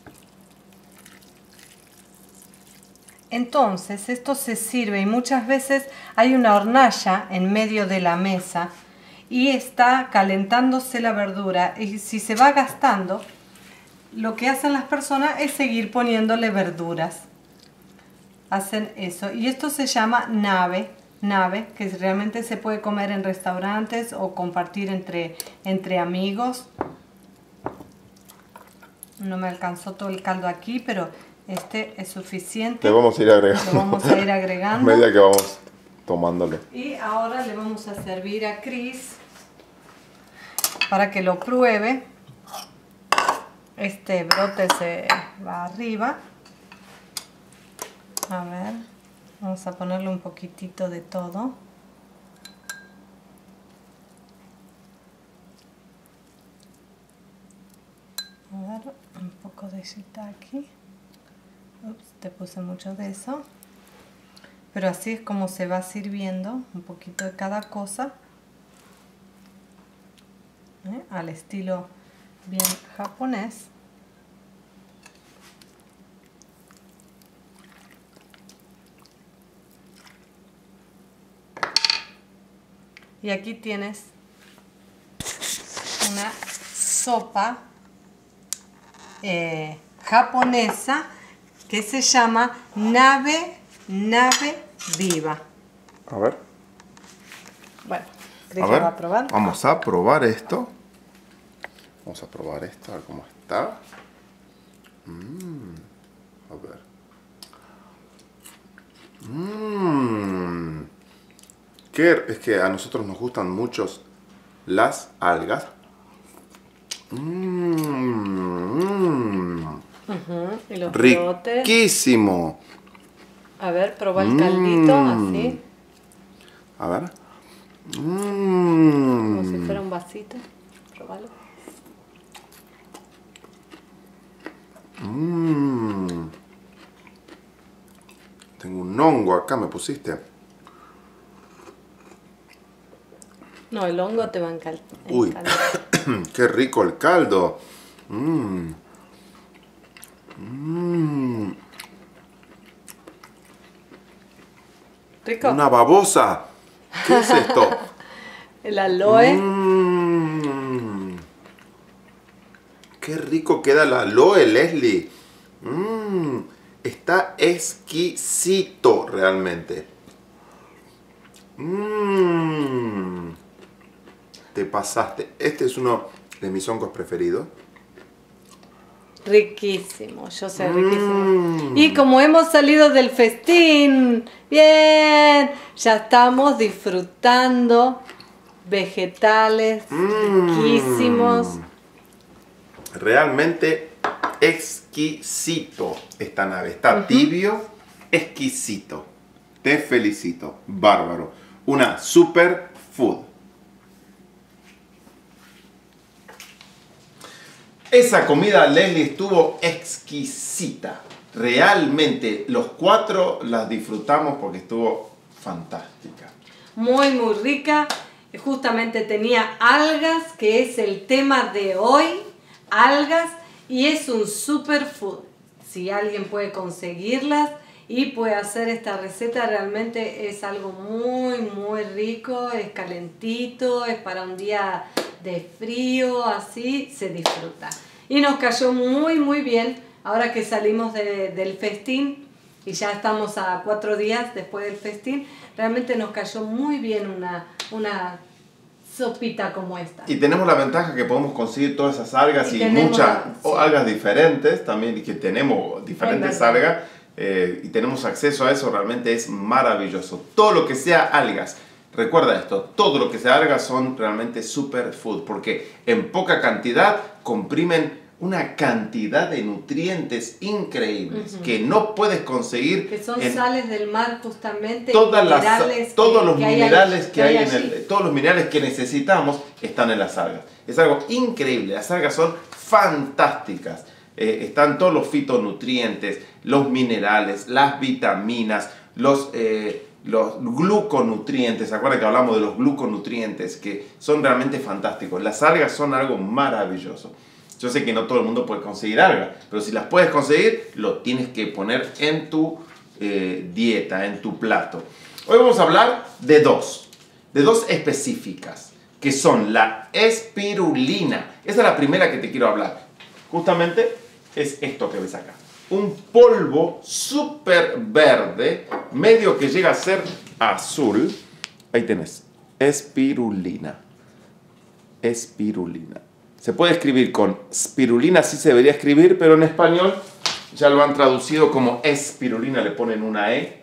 Speaker 2: Entonces esto se sirve y muchas veces hay una hornalla en medio de la mesa y está calentándose la verdura y si se va gastando, lo que hacen las personas es seguir poniéndole verduras. Hacen eso y esto se llama nave, nave que realmente se puede comer en restaurantes o compartir entre, entre amigos. No me alcanzó todo el caldo aquí, pero este es suficiente.
Speaker 1: Le vamos a ir agregando.
Speaker 2: Lo vamos a ir agregando.
Speaker 1: A medida que vamos tomándolo.
Speaker 2: Y ahora le vamos a servir a Chris para que lo pruebe. Este brote se va arriba. A ver, vamos a ponerle un poquitito de todo. A ver, un poco de shiitake. Ups, te puse mucho de eso. Pero así es como se va sirviendo, un poquito de cada cosa. ¿Eh? Al estilo bien japonés. Y aquí tienes una sopa eh, japonesa que se llama Nabe, Nabe Viva.
Speaker 1: A ver.
Speaker 2: Bueno, ¿crees
Speaker 1: a
Speaker 2: que
Speaker 1: ver,
Speaker 2: va a probar?
Speaker 1: Vamos a probar esto. Vamos a probar esto, a ver cómo está. Mm. A ver. Mmm. Que es que a nosotros nos gustan mucho las algas. Mmm.
Speaker 2: Uh-huh. Y los
Speaker 1: riquísimo.
Speaker 2: A ver, proba el caldito, mm. así.
Speaker 1: A ver. Mm.
Speaker 2: Como si fuera un vasito. Probalo.
Speaker 1: Mm. Tengo un hongo acá, me pusiste.
Speaker 2: No, el hongo te va a encantar.
Speaker 1: Uy, qué rico el caldo. Mm. Mm.
Speaker 2: Rico.
Speaker 1: Una babosa. ¿Qué es esto?
Speaker 2: El aloe.
Speaker 1: Mm. Qué rico queda el aloe, Leslie. Mm. Está exquisito realmente. Mm. Te pasaste. Este es uno de mis hongos preferidos.
Speaker 2: Riquísimo, yo sé, riquísimo. Mm. Y como hemos salido del festín, bien, ya estamos disfrutando vegetales mm. riquísimos.
Speaker 1: Realmente exquisito esta nave. Está uh-huh. tibio, exquisito. Te felicito, bárbaro. Una super food. Esa comida, Leslie, estuvo exquisita. Realmente, los cuatro las disfrutamos porque estuvo fantástica.
Speaker 2: Muy, muy rica. Justamente tenía algas, que es el tema de hoy. Algas, y es un superfood. Si alguien puede conseguirlas y puede hacer esta receta, realmente es algo muy, muy rico. Es calentito, es para un día de frío, así se disfruta. Y nos cayó muy muy bien ahora que salimos de, del festín y ya estamos a cuatro días después del festín. Realmente nos cayó muy bien una, una sopita como esta.
Speaker 1: Y tenemos la ventaja que podemos conseguir todas esas algas y, y muchas sí. algas diferentes también, y que tenemos diferentes algas eh, y tenemos acceso a eso. Realmente es maravilloso. Todo lo que sea algas. Recuerda esto, todo lo que sea algas son realmente superfood porque en poca cantidad comprimen una cantidad de nutrientes increíbles uh-huh. que no puedes conseguir.
Speaker 2: Que son en sales del mar justamente.
Speaker 1: Todas minerales las, todos que, los que minerales hay, que hay, que hay en el, todos los minerales que necesitamos están en las algas. Es algo increíble. Las algas son fantásticas. Eh, están todos los fitonutrientes, los minerales, las vitaminas, los eh, los gluconutrientes. ¿Se acuerdan que hablamos de los gluconutrientes? Que son realmente fantásticos. Las algas son algo maravilloso. Yo sé que no todo el mundo puede conseguir algas, pero si las puedes conseguir, lo tienes que poner en tu eh, dieta, en tu plato. Hoy vamos a hablar de dos, de dos específicas, que son la espirulina. Esa es la primera que te quiero hablar. Justamente es esto que ves acá. Un polvo súper verde, medio que llega a ser azul. Ahí tenés, espirulina. Espirulina. Se puede escribir con spirulina, así se debería escribir, pero en español ya lo han traducido como espirulina. Le ponen una E.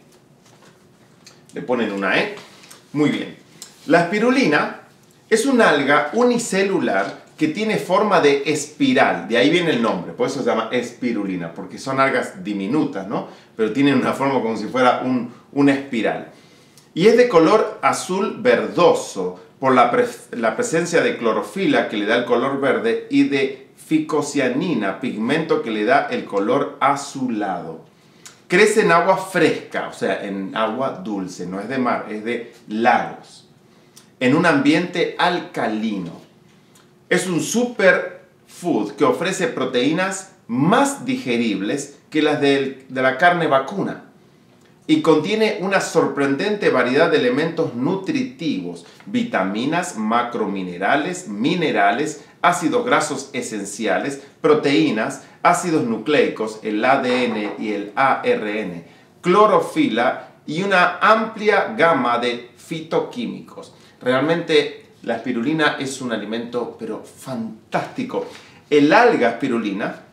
Speaker 1: Le ponen una E. Muy bien. La espirulina es una alga unicelular que tiene forma de espiral, de ahí viene el nombre, por eso se llama espirulina, porque son algas diminutas, ¿no? Pero tienen una forma como si fuera un, una espiral. Y es de color azul verdoso, por la, pre la presencia de clorofila que le da el color verde y de ficocianina, pigmento que le da el color azulado. Crece en agua fresca, o sea, en agua dulce, no es de mar, es de lagos, en un ambiente alcalino. Es un superfood que ofrece proteínas más digeribles que las de, de la carne vacuna y contiene una sorprendente variedad de elementos nutritivos, vitaminas, macrominerales, minerales, ácidos grasos esenciales, proteínas, ácidos nucleicos, el A D N y el A R N, clorofila y una amplia gama de fitoquímicos. Realmente la espirulina es un alimento pero fantástico. El alga espirulina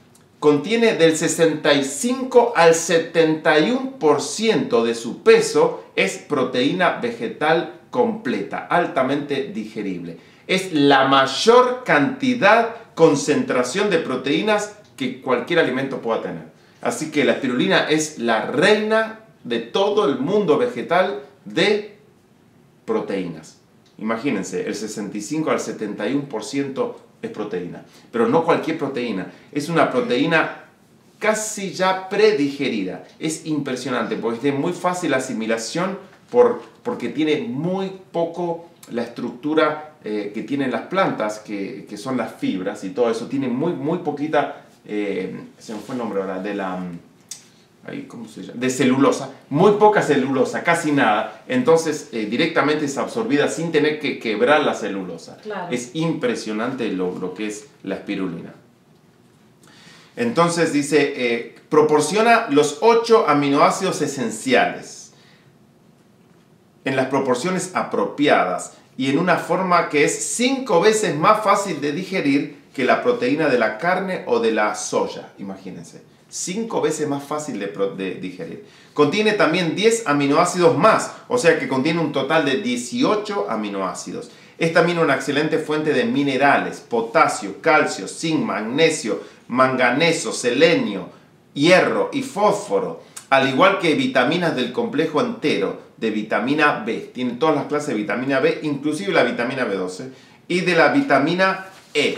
Speaker 1: contiene del sesenta y cinco al setenta y uno por ciento de su peso es proteína vegetal completa, altamente digerible. Es la mayor cantidad, concentración de proteínas que cualquier alimento pueda tener. Así que la espirulina es la reina de todo el mundo vegetal de proteínas. Imagínense, el sesenta y cinco al setenta y uno por ciento es proteína. Pero no cualquier proteína, es una proteína casi ya predigerida. Es impresionante porque es de muy fácil asimilación por, porque tiene muy poco la estructura eh, que tienen las plantas, que, que son las fibras y todo eso. Tiene muy, muy poquita, eh, se me fue el nombre ahora, de la... Ahí, ¿cómo se llama? De celulosa, muy poca celulosa, casi nada, entonces eh, directamente es absorbida sin tener que quebrar la celulosa.
Speaker 2: Claro.
Speaker 1: Es impresionante lo, lo que es la espirulina. Entonces dice, eh, proporciona los ocho aminoácidos esenciales en las proporciones apropiadas y en una forma que es cinco veces más fácil de digerir que la proteína de la carne o de la soya, imagínense. Cinco veces más fácil de, de digerir. Contiene también diez aminoácidos más, o sea que contiene un total de dieciocho aminoácidos. Es también una excelente fuente de minerales, potasio, calcio, zinc, magnesio, manganeso, selenio, hierro y fósforo, al igual que vitaminas del complejo entero de vitamina B. Tiene todas las clases de vitamina B, inclusive la vitamina B doce, y de la vitamina E.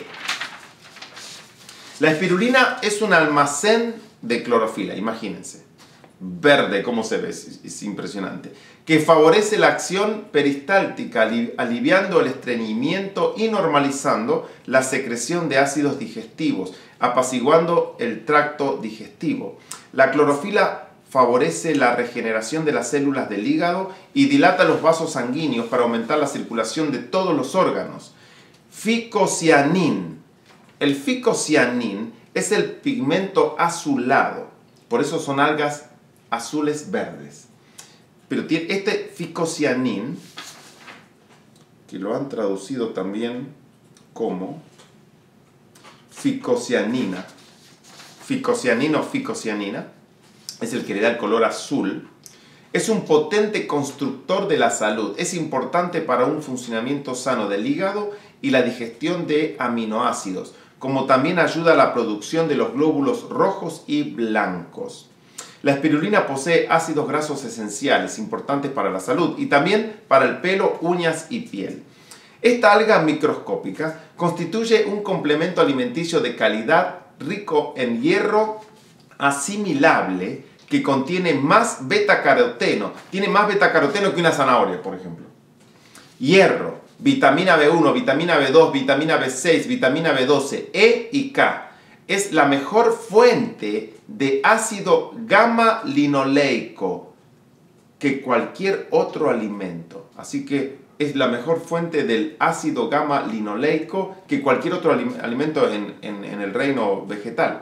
Speaker 1: La espirulina es un almacén de clorofila, imagínense. Verde, cómo se ve, es, es impresionante. Que favorece la acción peristáltica, ali, aliviando el estreñimiento y normalizando la secreción de ácidos digestivos, apaciguando el tracto digestivo. La clorofila favorece la regeneración de las células del hígado y dilata los vasos sanguíneos para aumentar la circulación de todos los órganos. Ficocianin. El ficocianin es el pigmento azulado, por eso son algas azules verdes. Pero tiene este ficocianin, que lo han traducido también como ficocianina, ficocianina o ficocianina, es el que le da el color azul. Es un potente constructor de la salud, es importante para un funcionamiento sano del hígado y la digestión de aminoácidos, como también ayuda a la producción de los glóbulos rojos y blancos. La espirulina posee ácidos grasos esenciales importantes para la salud y también para el pelo, uñas y piel. Esta alga microscópica constituye un complemento alimenticio de calidad rico en hierro asimilable que contiene más betacaroteno. Tiene más betacaroteno que una zanahoria, por ejemplo. Hierro, vitamina B uno, vitamina B dos, vitamina B seis, vitamina B doce, E y K. Es la mejor fuente de ácido gamma-linoleico que cualquier otro alimento. Así que es la mejor fuente del ácido gamma-linoleico que cualquier otro alimento en, en, en el reino vegetal.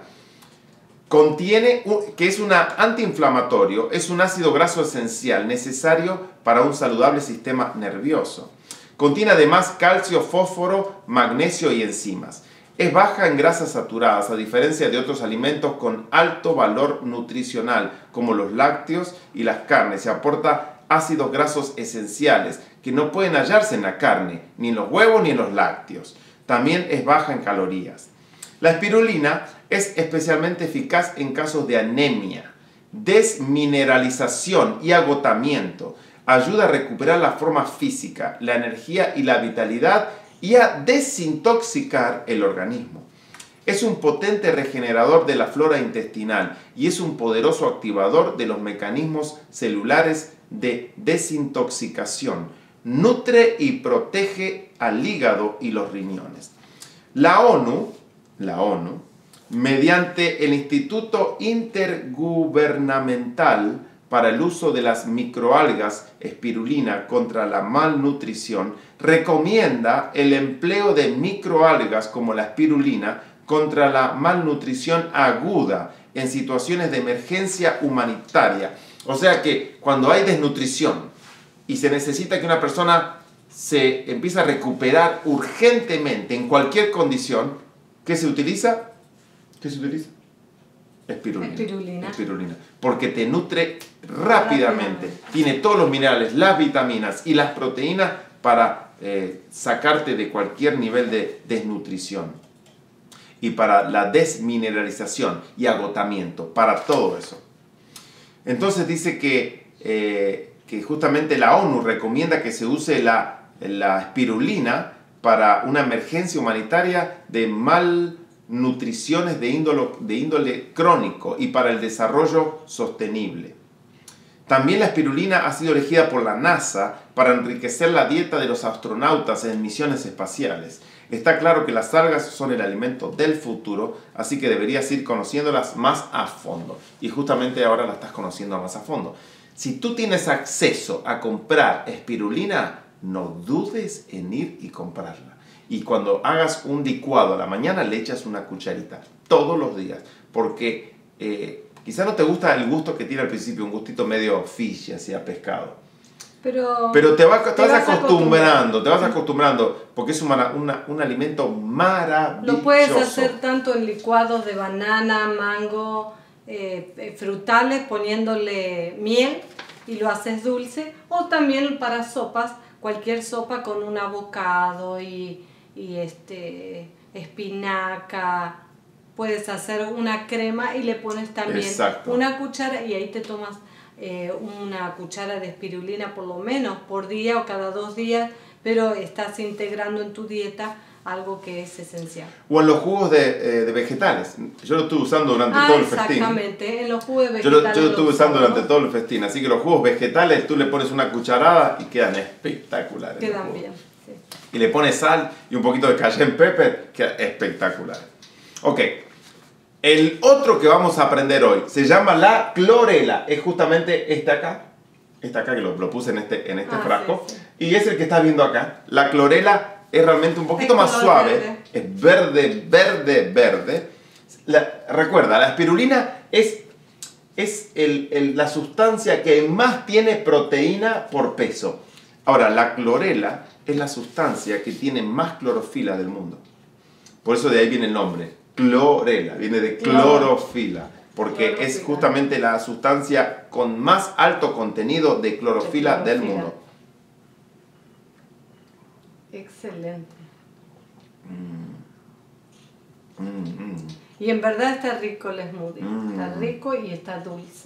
Speaker 1: Contiene, que es un antiinflamatorio, es un ácido graso esencial necesario para un saludable sistema nervioso. Contiene además calcio, fósforo, magnesio y enzimas. Es baja en grasas saturadas, a diferencia de otros alimentos con alto valor nutricional, como los lácteos y las carnes. Se aporta ácidos grasos esenciales que no pueden hallarse en la carne, ni en los huevos ni en los lácteos. También es baja en calorías. La espirulina es especialmente eficaz en casos de anemia, desmineralización y agotamiento. Ayuda a recuperar la forma física, la energía y la vitalidad y a desintoxicar el organismo. Es un potente regenerador de la flora intestinal y es un poderoso activador de los mecanismos celulares de desintoxicación. Nutre y protege al hígado y los riñones. La ONU, la ONU, mediante el Instituto Intergubernamental para el uso de las microalgas espirulina contra la malnutrición, recomienda el empleo de microalgas como la espirulina contra la malnutrición aguda en situaciones de emergencia humanitaria. O sea que cuando hay desnutrición y se necesita que una persona se empiece a recuperar urgentemente en cualquier condición, ¿qué se utiliza? ¿Qué se utiliza? Espirulina.
Speaker 2: Espirulina.
Speaker 1: Espirulina. Porque te nutre rápidamente. rápidamente. Tiene todos los minerales, las vitaminas y las proteínas para eh, sacarte de cualquier nivel de desnutrición. Y para la desmineralización y agotamiento. Para todo eso. Entonces dice que, eh, que justamente la ONU recomienda que se use la, la espirulina para una emergencia humanitaria de malnutriciones de índole, de índole crónico y para el desarrollo sostenible. También la espirulina ha sido elegida por la NASA para enriquecer la dieta de los astronautas en misiones espaciales. Está claro que las algas son el alimento del futuro, así que deberías ir conociéndolas más a fondo. Y justamente ahora las estás conociendo más a fondo. Si tú tienes acceso a comprar espirulina, no dudes en ir y comprarla. Y cuando hagas un licuado a la mañana, le echas una cucharita todos los días. Porque eh, quizá no te gusta el gusto que tiene al principio, un gustito medio fishy, así a pescado.
Speaker 2: Pero,
Speaker 1: Pero te, va, te, te vas, vas acostumbrando, te vas acostumbrando, porque es una, una, un alimento maravilloso.
Speaker 2: Lo puedes hacer tanto en licuados de banana, mango, eh, frutales, poniéndole miel y lo haces dulce. O también para sopas, cualquier sopa con un avocado y, y este, espinaca. Puedes hacer una crema y le pones también Exacto. una cuchara y ahí te tomas eh, una cuchara de espirulina por lo menos por día o cada dos días, pero estás integrando en tu dieta algo que es esencial.
Speaker 1: O en los jugos de, eh, de vegetales. Yo lo estuve usando durante
Speaker 2: ah,
Speaker 1: todo el festín.
Speaker 2: Exactamente, en los jugos de
Speaker 1: vegetales.
Speaker 2: Yo lo,
Speaker 1: yo lo estuve usando durante todo el festín, así que los jugos vegetales tú le pones una cucharada y quedan espectaculares.
Speaker 2: Quedan bien, sí.
Speaker 1: Y le pones sal y un poquito de cayenne pepper, queda espectacular. Ok. El otro que vamos a aprender hoy se llama la clorela. Es justamente este acá. Este acá que lo, lo puse en este, en este ah, frasco. Sí, sí. Y es el que estás viendo acá. La clorela es realmente un poquito es más suave. Verde. Es verde, verde, verde. La, recuerda, la espirulina es, es el, el, la sustancia que más tiene proteína por peso. Ahora, la clorela es la sustancia que tiene más clorofila del mundo. Por eso de ahí viene el nombre. Clorela, viene de clorofila, porque clorofila. Es justamente la sustancia con más alto contenido de clorofila, de clorofila. del mundo.
Speaker 2: Excelente.
Speaker 1: Mm. Mm, mm.
Speaker 2: Y en verdad está rico el smoothie,
Speaker 1: mm.
Speaker 2: está rico y está dulce.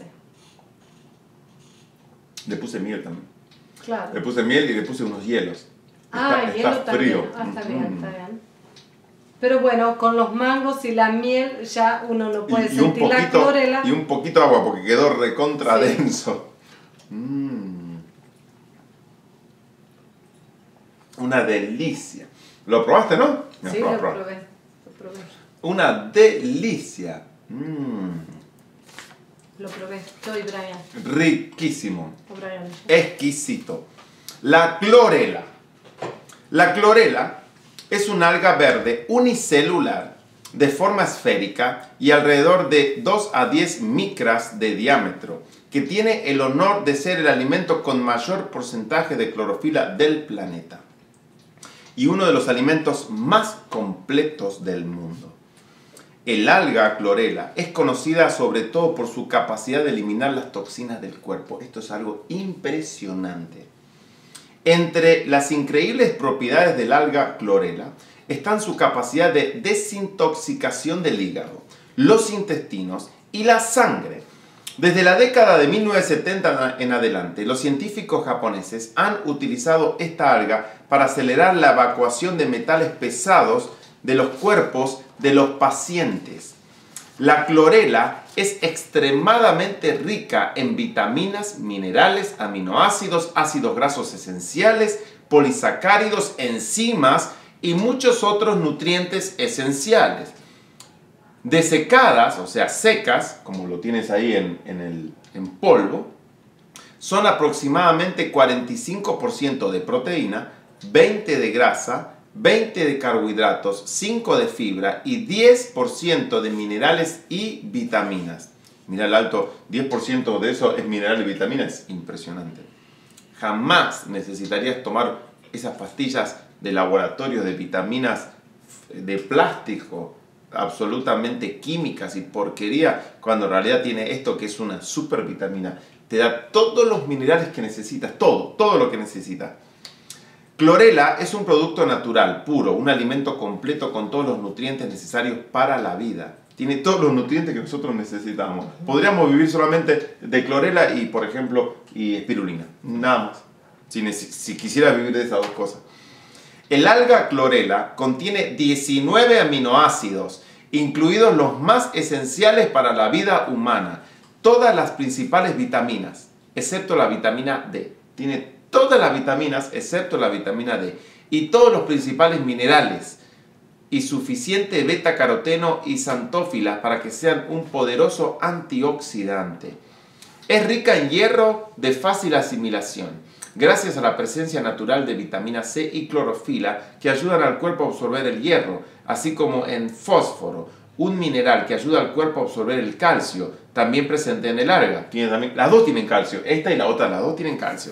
Speaker 1: Le puse miel también.
Speaker 2: Claro.
Speaker 1: Le puse miel y le puse unos hielos.
Speaker 2: Ah,
Speaker 1: está,
Speaker 2: hielo
Speaker 1: está frío.
Speaker 2: También. Ah, está bien, mm. está bien. Pero bueno, con los mangos y la miel ya uno no puede y, y sentir poquito, la clorela.
Speaker 1: Y un poquito de agua porque quedó recontra sí. denso. Mm. Una delicia. ¿Lo probaste, no?
Speaker 2: no sí, lo probé, lo probé.
Speaker 1: Una delicia. Mm.
Speaker 2: Lo probé. Soy Brian.
Speaker 1: Riquísimo.
Speaker 2: Brian.
Speaker 1: Exquisito. La clorela. La clorela es una alga verde unicelular de forma esférica y alrededor de dos a diez micras de diámetro, que tiene el honor de ser el alimento con mayor porcentaje de clorofila del planeta y uno de los alimentos más completos del mundo. El alga clorela es conocida sobre todo por su capacidad de eliminar las toxinas del cuerpo. Esto es algo impresionante. Entre las increíbles propiedades del alga clorela están su capacidad de desintoxicación del hígado, los intestinos y la sangre. Desde la década de mil novecientos setenta en adelante, los científicos japoneses han utilizado esta alga para acelerar la evacuación de metales pesados de los cuerpos de los pacientes. La clorela es extremadamente rica en vitaminas, minerales, aminoácidos, ácidos grasos esenciales, polisacáridos, enzimas y muchos otros nutrientes esenciales. Desecadas, o sea, secas, como lo tienes ahí en, en, el, en polvo, son aproximadamente cuarenta y cinco por ciento de proteína, veinte por ciento de grasa, veinte por ciento de carbohidratos, cinco por ciento de fibra y diez por ciento de minerales y vitaminas. Mira el alto, diez por ciento de eso es mineral y vitaminas, es impresionante. Jamás necesitarías tomar esas pastillas de laboratorio de vitaminas de plástico absolutamente químicas y porquería, cuando en realidad tiene esto que es una supervitamina. Te da todos los minerales que necesitas, todo, todo lo que necesitas. Clorela es un producto natural, puro, un alimento completo con todos los nutrientes necesarios para la vida. Tiene todos los nutrientes que nosotros necesitamos. Podríamos vivir solamente de clorela y, por ejemplo, y espirulina. Nada más. Si, si quisiera vivir de esas dos cosas. El alga clorela contiene diecinueve aminoácidos, incluidos los más esenciales para la vida humana. Todas las principales vitaminas, excepto la vitamina D. Tiene todas las vitaminas, excepto la vitamina D. Y todos los principales minerales. Y suficiente beta-caroteno y xantófilas para que sean un poderoso antioxidante. Es rica en hierro de fácil asimilación, gracias a la presencia natural de vitamina C y clorofila que ayudan al cuerpo a absorber el hierro, así como en fósforo, un mineral que ayuda al cuerpo a absorber el calcio, también presente en el alga. Tiene también, las dos tienen calcio, esta y la otra, las dos tienen calcio.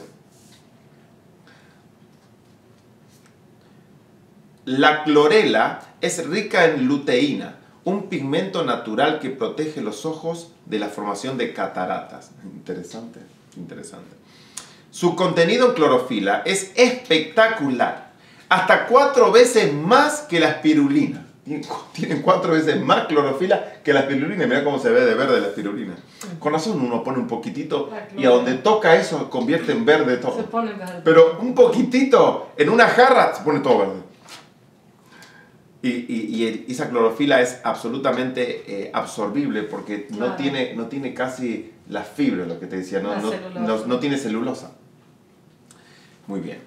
Speaker 1: La clorela es rica en luteína, un pigmento natural que protege los ojos de la formación de cataratas. Interesante, interesante. Su contenido en clorofila es espectacular, hasta cuatro veces más que la espirulina. Tienen cuatro veces más clorofila que la espirulina. Mira cómo se ve de verde la espirulina. Con razón uno pone un poquitito y a donde toca eso convierte en verde todo.
Speaker 2: Se pone verde.
Speaker 1: Pero un poquitito en una jarra se pone todo verde. Y, y, y esa clorofila es absolutamente eh, absorbible porque claro. no, tiene, no tiene casi las fibras, lo que te decía, no, no, no, no tiene celulosa. Muy bien.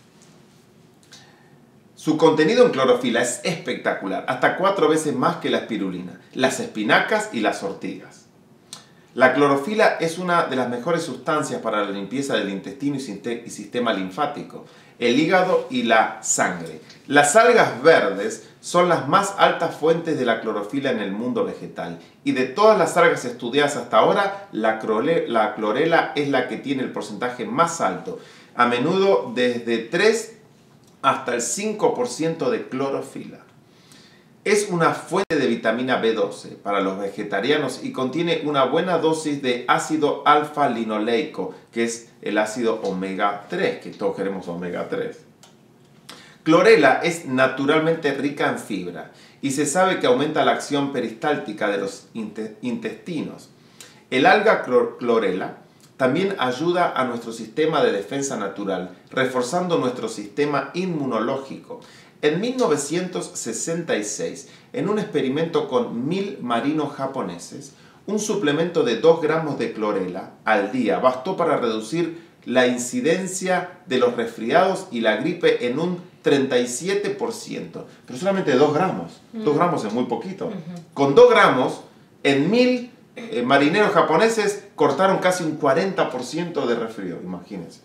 Speaker 1: Su contenido en clorofila es espectacular, hasta cuatro veces más que la espirulina, las espinacas y las ortigas. La clorofila es una de las mejores sustancias para la limpieza del intestino y sistema linfático, el hígado y la sangre. Las algas verdes son las más altas fuentes de la clorofila en el mundo vegetal. Y de todas las algas estudiadas hasta ahora, la, clore, la clorela es la que tiene el porcentaje más alto. A menudo desde tres hasta el cinco por ciento de clorofila. Es una fuente de vitamina B doce para los vegetarianos y contiene una buena dosis de ácido alfa-linoleico, que es el ácido omega tres, que todos queremos omega tres. Clorela es naturalmente rica en fibra y se sabe que aumenta la acción peristáltica de los intestinos. El alga clorela también ayuda a nuestro sistema de defensa natural, reforzando nuestro sistema inmunológico. En mil novecientos sesenta y seis, en un experimento con mil marinos japoneses, un suplemento de dos gramos de clorela al día bastó para reducir la incidencia de los resfriados y la gripe en un treinta y siete por ciento. Pero solamente dos gramos. Mm. dos gramos es muy poquito. Uh-huh. Con dos gramos, en mil eh, marineros japoneses cortaron casi un cuarenta por ciento de resfrío. Imagínense.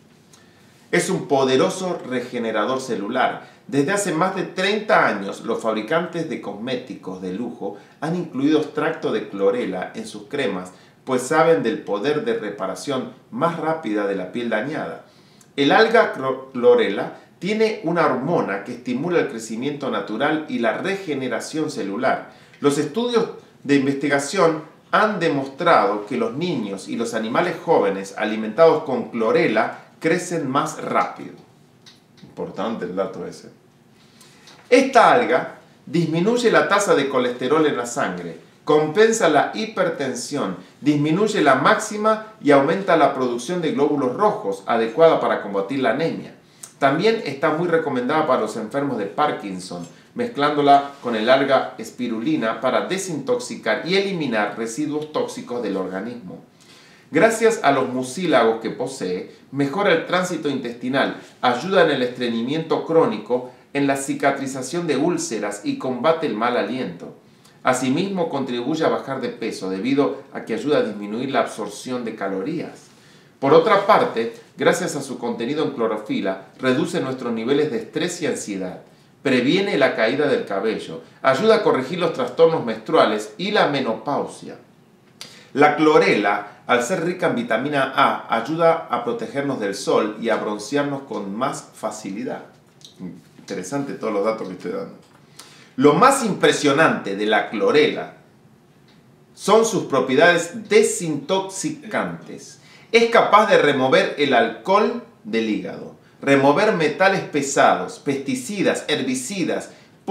Speaker 1: Es un poderoso regenerador celular. Desde hace más de treinta años, los fabricantes de cosméticos de lujo han incluido extracto de clorela en sus cremas, pues saben del poder de reparación más rápida de la piel dañada. El alga clorela tiene una hormona que estimula el crecimiento natural y la regeneración celular. Los estudios de investigación han demostrado que los niños y los animales jóvenes alimentados con clorela crecen más rápido. Importante el dato ese. Esta alga disminuye la tasa de colesterol en la sangre, compensa la hipertensión, disminuye la máxima y aumenta la producción de glóbulos rojos, adecuada para combatir la anemia. También está muy recomendada para los enfermos de Parkinson, mezclándola con el alga espirulina para desintoxicar y eliminar residuos tóxicos del organismo. Gracias a los mucílagos que posee, mejora el tránsito intestinal, ayuda en el estreñimiento crónico, en la cicatrización de úlceras y combate el mal aliento. Asimismo, contribuye a bajar de peso debido a que ayuda a disminuir la absorción de calorías. Por otra parte, gracias a su contenido en clorofila, reduce nuestros niveles de estrés y ansiedad, previene la caída del cabello, ayuda a corregir los trastornos menstruales y la menopausia. La clorela, al ser rica en vitamina A, ayuda a protegernos del sol y a broncearnos con más facilidad. Interesante todos los datos que estoy dando. Lo más impresionante de la clorela son sus propiedades desintoxicantes. Es capaz de remover el alcohol del hígado, remover metales pesados, pesticidas, herbicidas,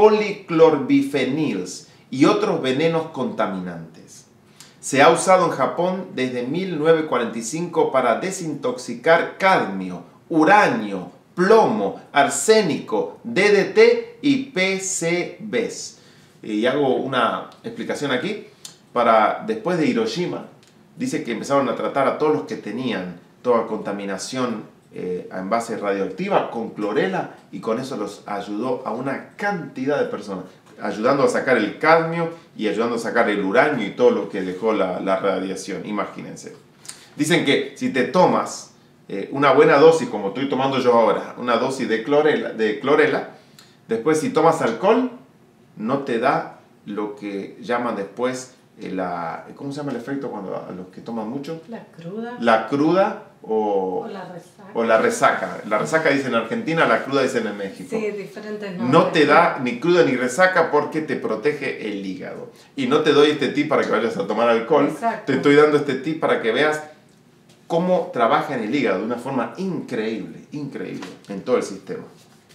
Speaker 1: policlorbifenils y otros venenos contaminantes. Se ha usado en Japón desde mil novecientos cuarenta y cinco para desintoxicar cadmio, uranio, plomo, arsénico, D D T y P C Bs. Y hago una explicación aquí. Para, después de Hiroshima, dice que empezaron a tratar a todos los que tenían toda contaminación eh, en base radioactiva con clorela, y con eso los ayudó a una cantidad de personas, ayudando a sacar el cadmio y ayudando a sacar el uranio y todo lo que dejó la, la radiación. Imagínense. Dicen que si te tomas eh, una buena dosis, como estoy tomando yo ahora, una dosis de clorela, de clorela, después si tomas alcohol, no te da lo que llaman después La, ¿cómo se llama el efecto cuando a los que toman mucho?
Speaker 2: La cruda.
Speaker 1: La cruda o,
Speaker 2: o la resaca.
Speaker 1: O la resaca. La resaca dicen en Argentina, la cruda dicen en México.
Speaker 2: Sí, diferentes nombres.
Speaker 1: No te da ni cruda ni resaca porque te protege el hígado. Y no te doy este tip para que vayas a tomar alcohol.
Speaker 2: Exacto.
Speaker 1: Te estoy dando este tip para que veas cómo trabaja en el hígado de una forma increíble, increíble en todo el sistema.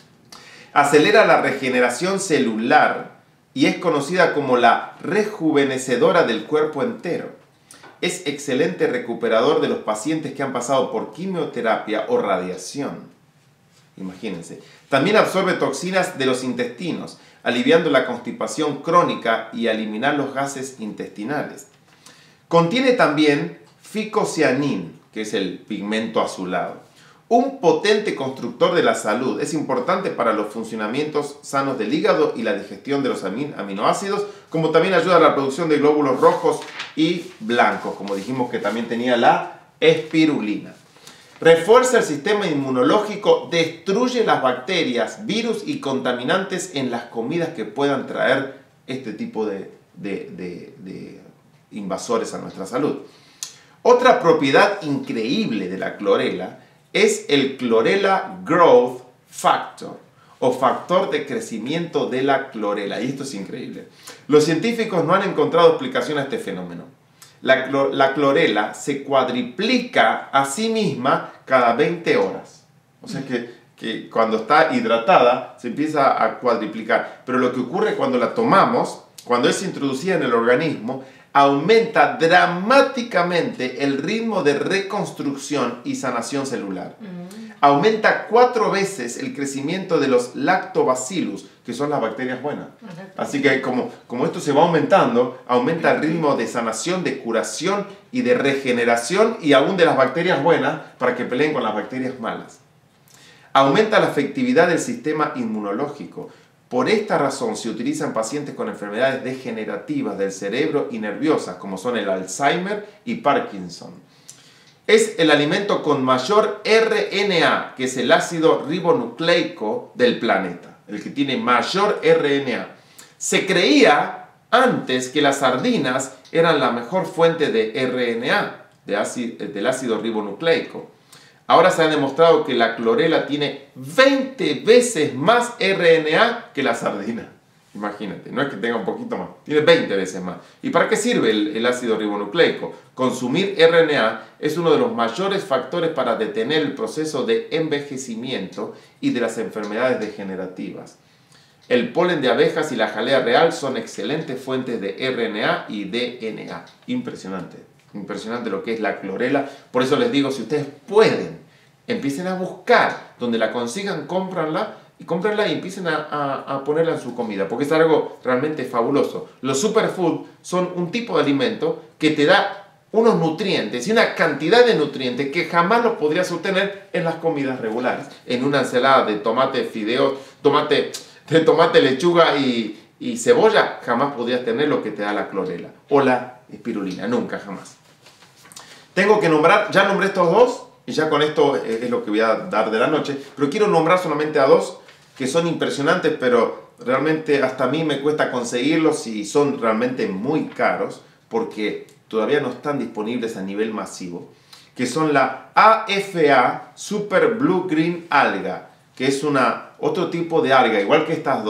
Speaker 1: Acelera la regeneración celular y es conocida como la rejuvenecedora del cuerpo entero. Es excelente recuperador de los pacientes que han pasado por quimioterapia o radiación. Imagínense. También absorbe toxinas de los intestinos, aliviando la constipación crónica y eliminar los gases intestinales. Contiene también ficocianín, que es el pigmento azulado. Un potente constructor de la salud, es importante para los funcionamientos sanos del hígado y la digestión de los aminoácidos, como también ayuda a la producción de glóbulos rojos y blancos, como dijimos que también tenía la espirulina. Refuerza el sistema inmunológico, destruye las bacterias, virus y contaminantes en las comidas que puedan traer este tipo de, de, de, de invasores a nuestra salud. Otra propiedad increíble de la clorela es el Chlorella Growth Factor, o factor de crecimiento de la clorela. Y esto es increíble. Los científicos no han encontrado explicación a este fenómeno. La, la clorela se cuadriplica a sí misma cada veinte horas. O sea que, que cuando está hidratada se empieza a cuadriplicar. Pero lo que ocurre cuando la tomamos, cuando es introducida en el organismo, aumenta dramáticamente el ritmo de reconstrucción y sanación celular. Mm. Aumenta cuatro veces el crecimiento de los lactobacillus, que son las bacterias buenas. Uh-huh. Así que como, como esto se va aumentando, aumenta el ritmo de sanación, de curación y de regeneración, y aún de las bacterias buenas, para que peleen con las bacterias malas. Aumenta la efectividad del sistema inmunológico. Por esta razón se utiliza en pacientes con enfermedades degenerativas del cerebro y nerviosas, como son el Alzheimer y Parkinson. Es el alimento con mayor R N A, que es el ácido ribonucleico del planeta, el que tiene mayor R N A. Se creía antes que las sardinas eran la mejor fuente de R N A, de ácido, del ácido ribonucleico. Ahora se ha demostrado que la clorela tiene veinte veces más R N A que la sardina. Imagínate, no es que tenga un poquito más, tiene veinte veces más. ¿Y para qué sirve el, el ácido ribonucleico? Consumir R N A es uno de los mayores factores para detener el proceso de envejecimiento y de las enfermedades degenerativas. El polen de abejas y la jalea real son excelentes fuentes de R N A y D N A. Impresionante. Impresionante lo que es la clorela. Por eso les digo, si ustedes pueden, empiecen a buscar donde la consigan, cómpranla y cómpranla y empiecen a, a, a ponerla en su comida, porque es algo realmente fabuloso. Los superfood son un tipo de alimento que te da unos nutrientes y una cantidad de nutrientes que jamás los podrías obtener en las comidas regulares. En una ensalada de tomate, fideos, tomate, de tomate, lechuga y, y cebolla, jamás podrías tener lo que te da la clorela o la espirulina, nunca, jamás. Tengo que nombrar, ya nombré estos dos, y ya con esto es lo que voy a dar de la noche, pero quiero nombrar solamente a dos que son impresionantes, pero realmente hasta a mí me cuesta conseguirlos y son realmente muy caros, porque todavía no están disponibles a nivel masivo, que son la A F A Super Blue Green Alga, que es una, otro tipo de alga, igual que estas dos,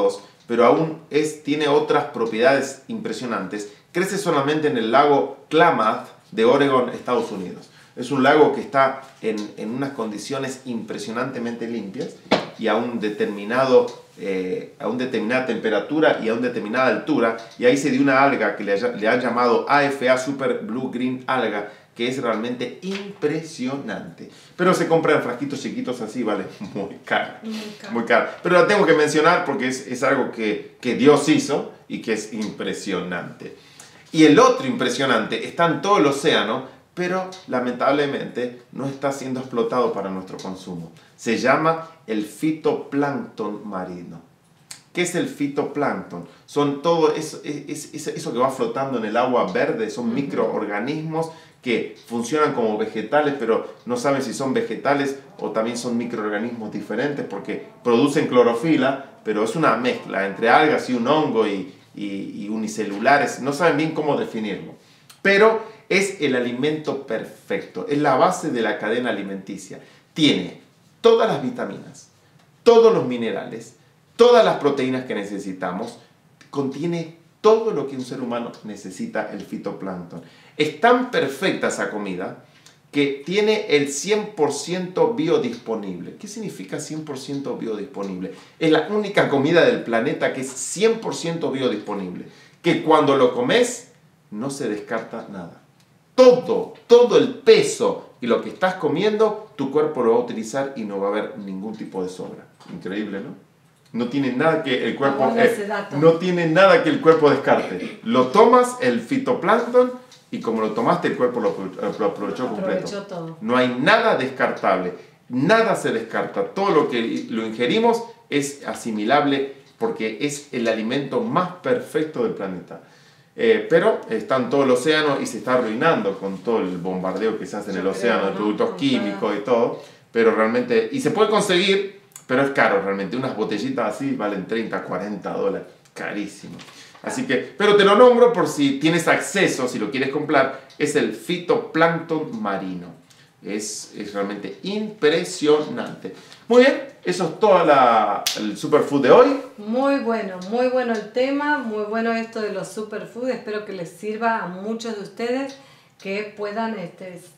Speaker 1: pero aún es, tiene otras propiedades impresionantes. Crece solamente en el lago Klamath de Oregon, Estados Unidos. Es un lago que está en, en unas condiciones impresionantemente limpias y a, un determinado, eh, a una determinada temperatura y a una determinada altura. Y ahí se dio una alga que le, le han llamado A F A Super Blue Green Alga, que es realmente impresionante. Pero se compra en frasquitos chiquitos así, vale muy caro. Muy caro. Muy caro. Pero la tengo que mencionar porque es, es algo que, que Dios hizo y que es impresionante. Y el otro impresionante está en todo el océano, pero lamentablemente no está siendo explotado para nuestro consumo. Se llama el fitoplancton marino. ¿Qué es el fitoplancton? Son todo eso, es, es, eso que va flotando en el agua verde, son uh-huh. microorganismos que funcionan como vegetales, pero no saben si son vegetales o también son microorganismos diferentes porque producen clorofila, pero es una mezcla entre algas y un hongo y, y, y unicelulares. No saben bien cómo definirlo. Pero es el alimento perfecto, es la base de la cadena alimenticia. Tiene todas las vitaminas, todos los minerales, todas las proteínas que necesitamos, contiene todo lo que un ser humano necesita el fitoplancton. Es tan perfecta esa comida que tiene el cien por ciento biodisponible. ¿Qué significa cien por ciento biodisponible? Es la única comida del planeta que es cien por ciento biodisponible, que cuando lo comes no se descarta nada. Todo, todo el peso y lo que estás comiendo, tu cuerpo lo va a utilizar y no va a haber ningún tipo de sobra. Increíble, ¿no? No tiene nada que el cuerpo, eh, no tiene nada que el cuerpo descarte. Lo tomas, el fitoplancton, y como lo tomaste, el cuerpo lo, lo aprovechó completo.
Speaker 2: Aprovechó todo.
Speaker 1: No hay nada descartable. Nada se descarta. Todo lo que lo ingerimos es asimilable porque es el alimento más perfecto del planeta. Eh, pero está en todo el océano y se está arruinando con todo el bombardeo que se hace en el océano de productos químicos y todo. Pero realmente, y se puede conseguir, pero es caro realmente. Unas botellitas así valen treinta, cuarenta dólares. Carísimo. Así que, pero te lo nombro por si tienes acceso, si lo quieres comprar. Es el fitoplancton marino. Es, es realmente impresionante. Muy bien, eso es todo la, el superfood de hoy.
Speaker 2: Muy bueno, muy bueno el tema, muy bueno esto de los superfood. Espero que les sirva a muchos de ustedes que puedan este, eh,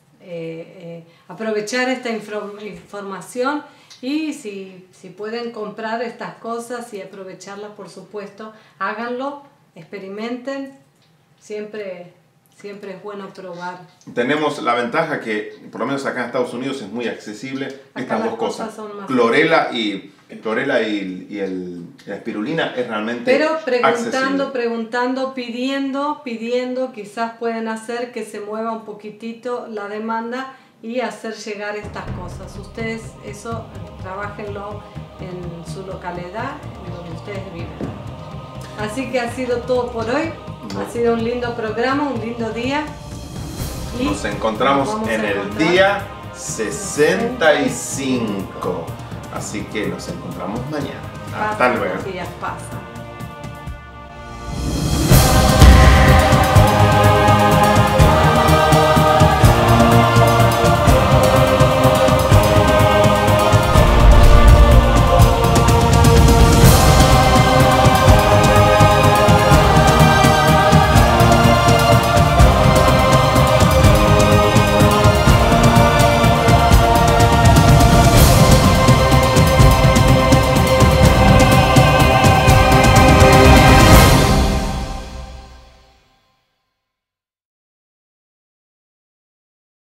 Speaker 2: eh, aprovechar esta inform información y si, si pueden comprar estas cosas y aprovecharlas, por supuesto, háganlo, experimenten, siempre... Siempre es bueno probar.
Speaker 1: Tenemos la ventaja que, por lo menos acá en Estados Unidos, es muy accesible
Speaker 2: acá
Speaker 1: estas dos cosas.
Speaker 2: cosas
Speaker 1: Clorela y, clorela y, y el, la espirulina es realmente
Speaker 2: Pero preguntando,
Speaker 1: accesible.
Speaker 2: preguntando, pidiendo, pidiendo, quizás pueden hacer que se mueva un poquitito la demanda y hacer llegar estas cosas. Ustedes eso, trabájenlo en su localidad, en donde ustedes viven. Así que ha sido todo por hoy. Ha sido un lindo programa, un lindo día.
Speaker 1: Y nos encontramos nos en el día sesenta y cinco. Así que nos encontramos mañana. Hasta luego.
Speaker 2: Los días pasan.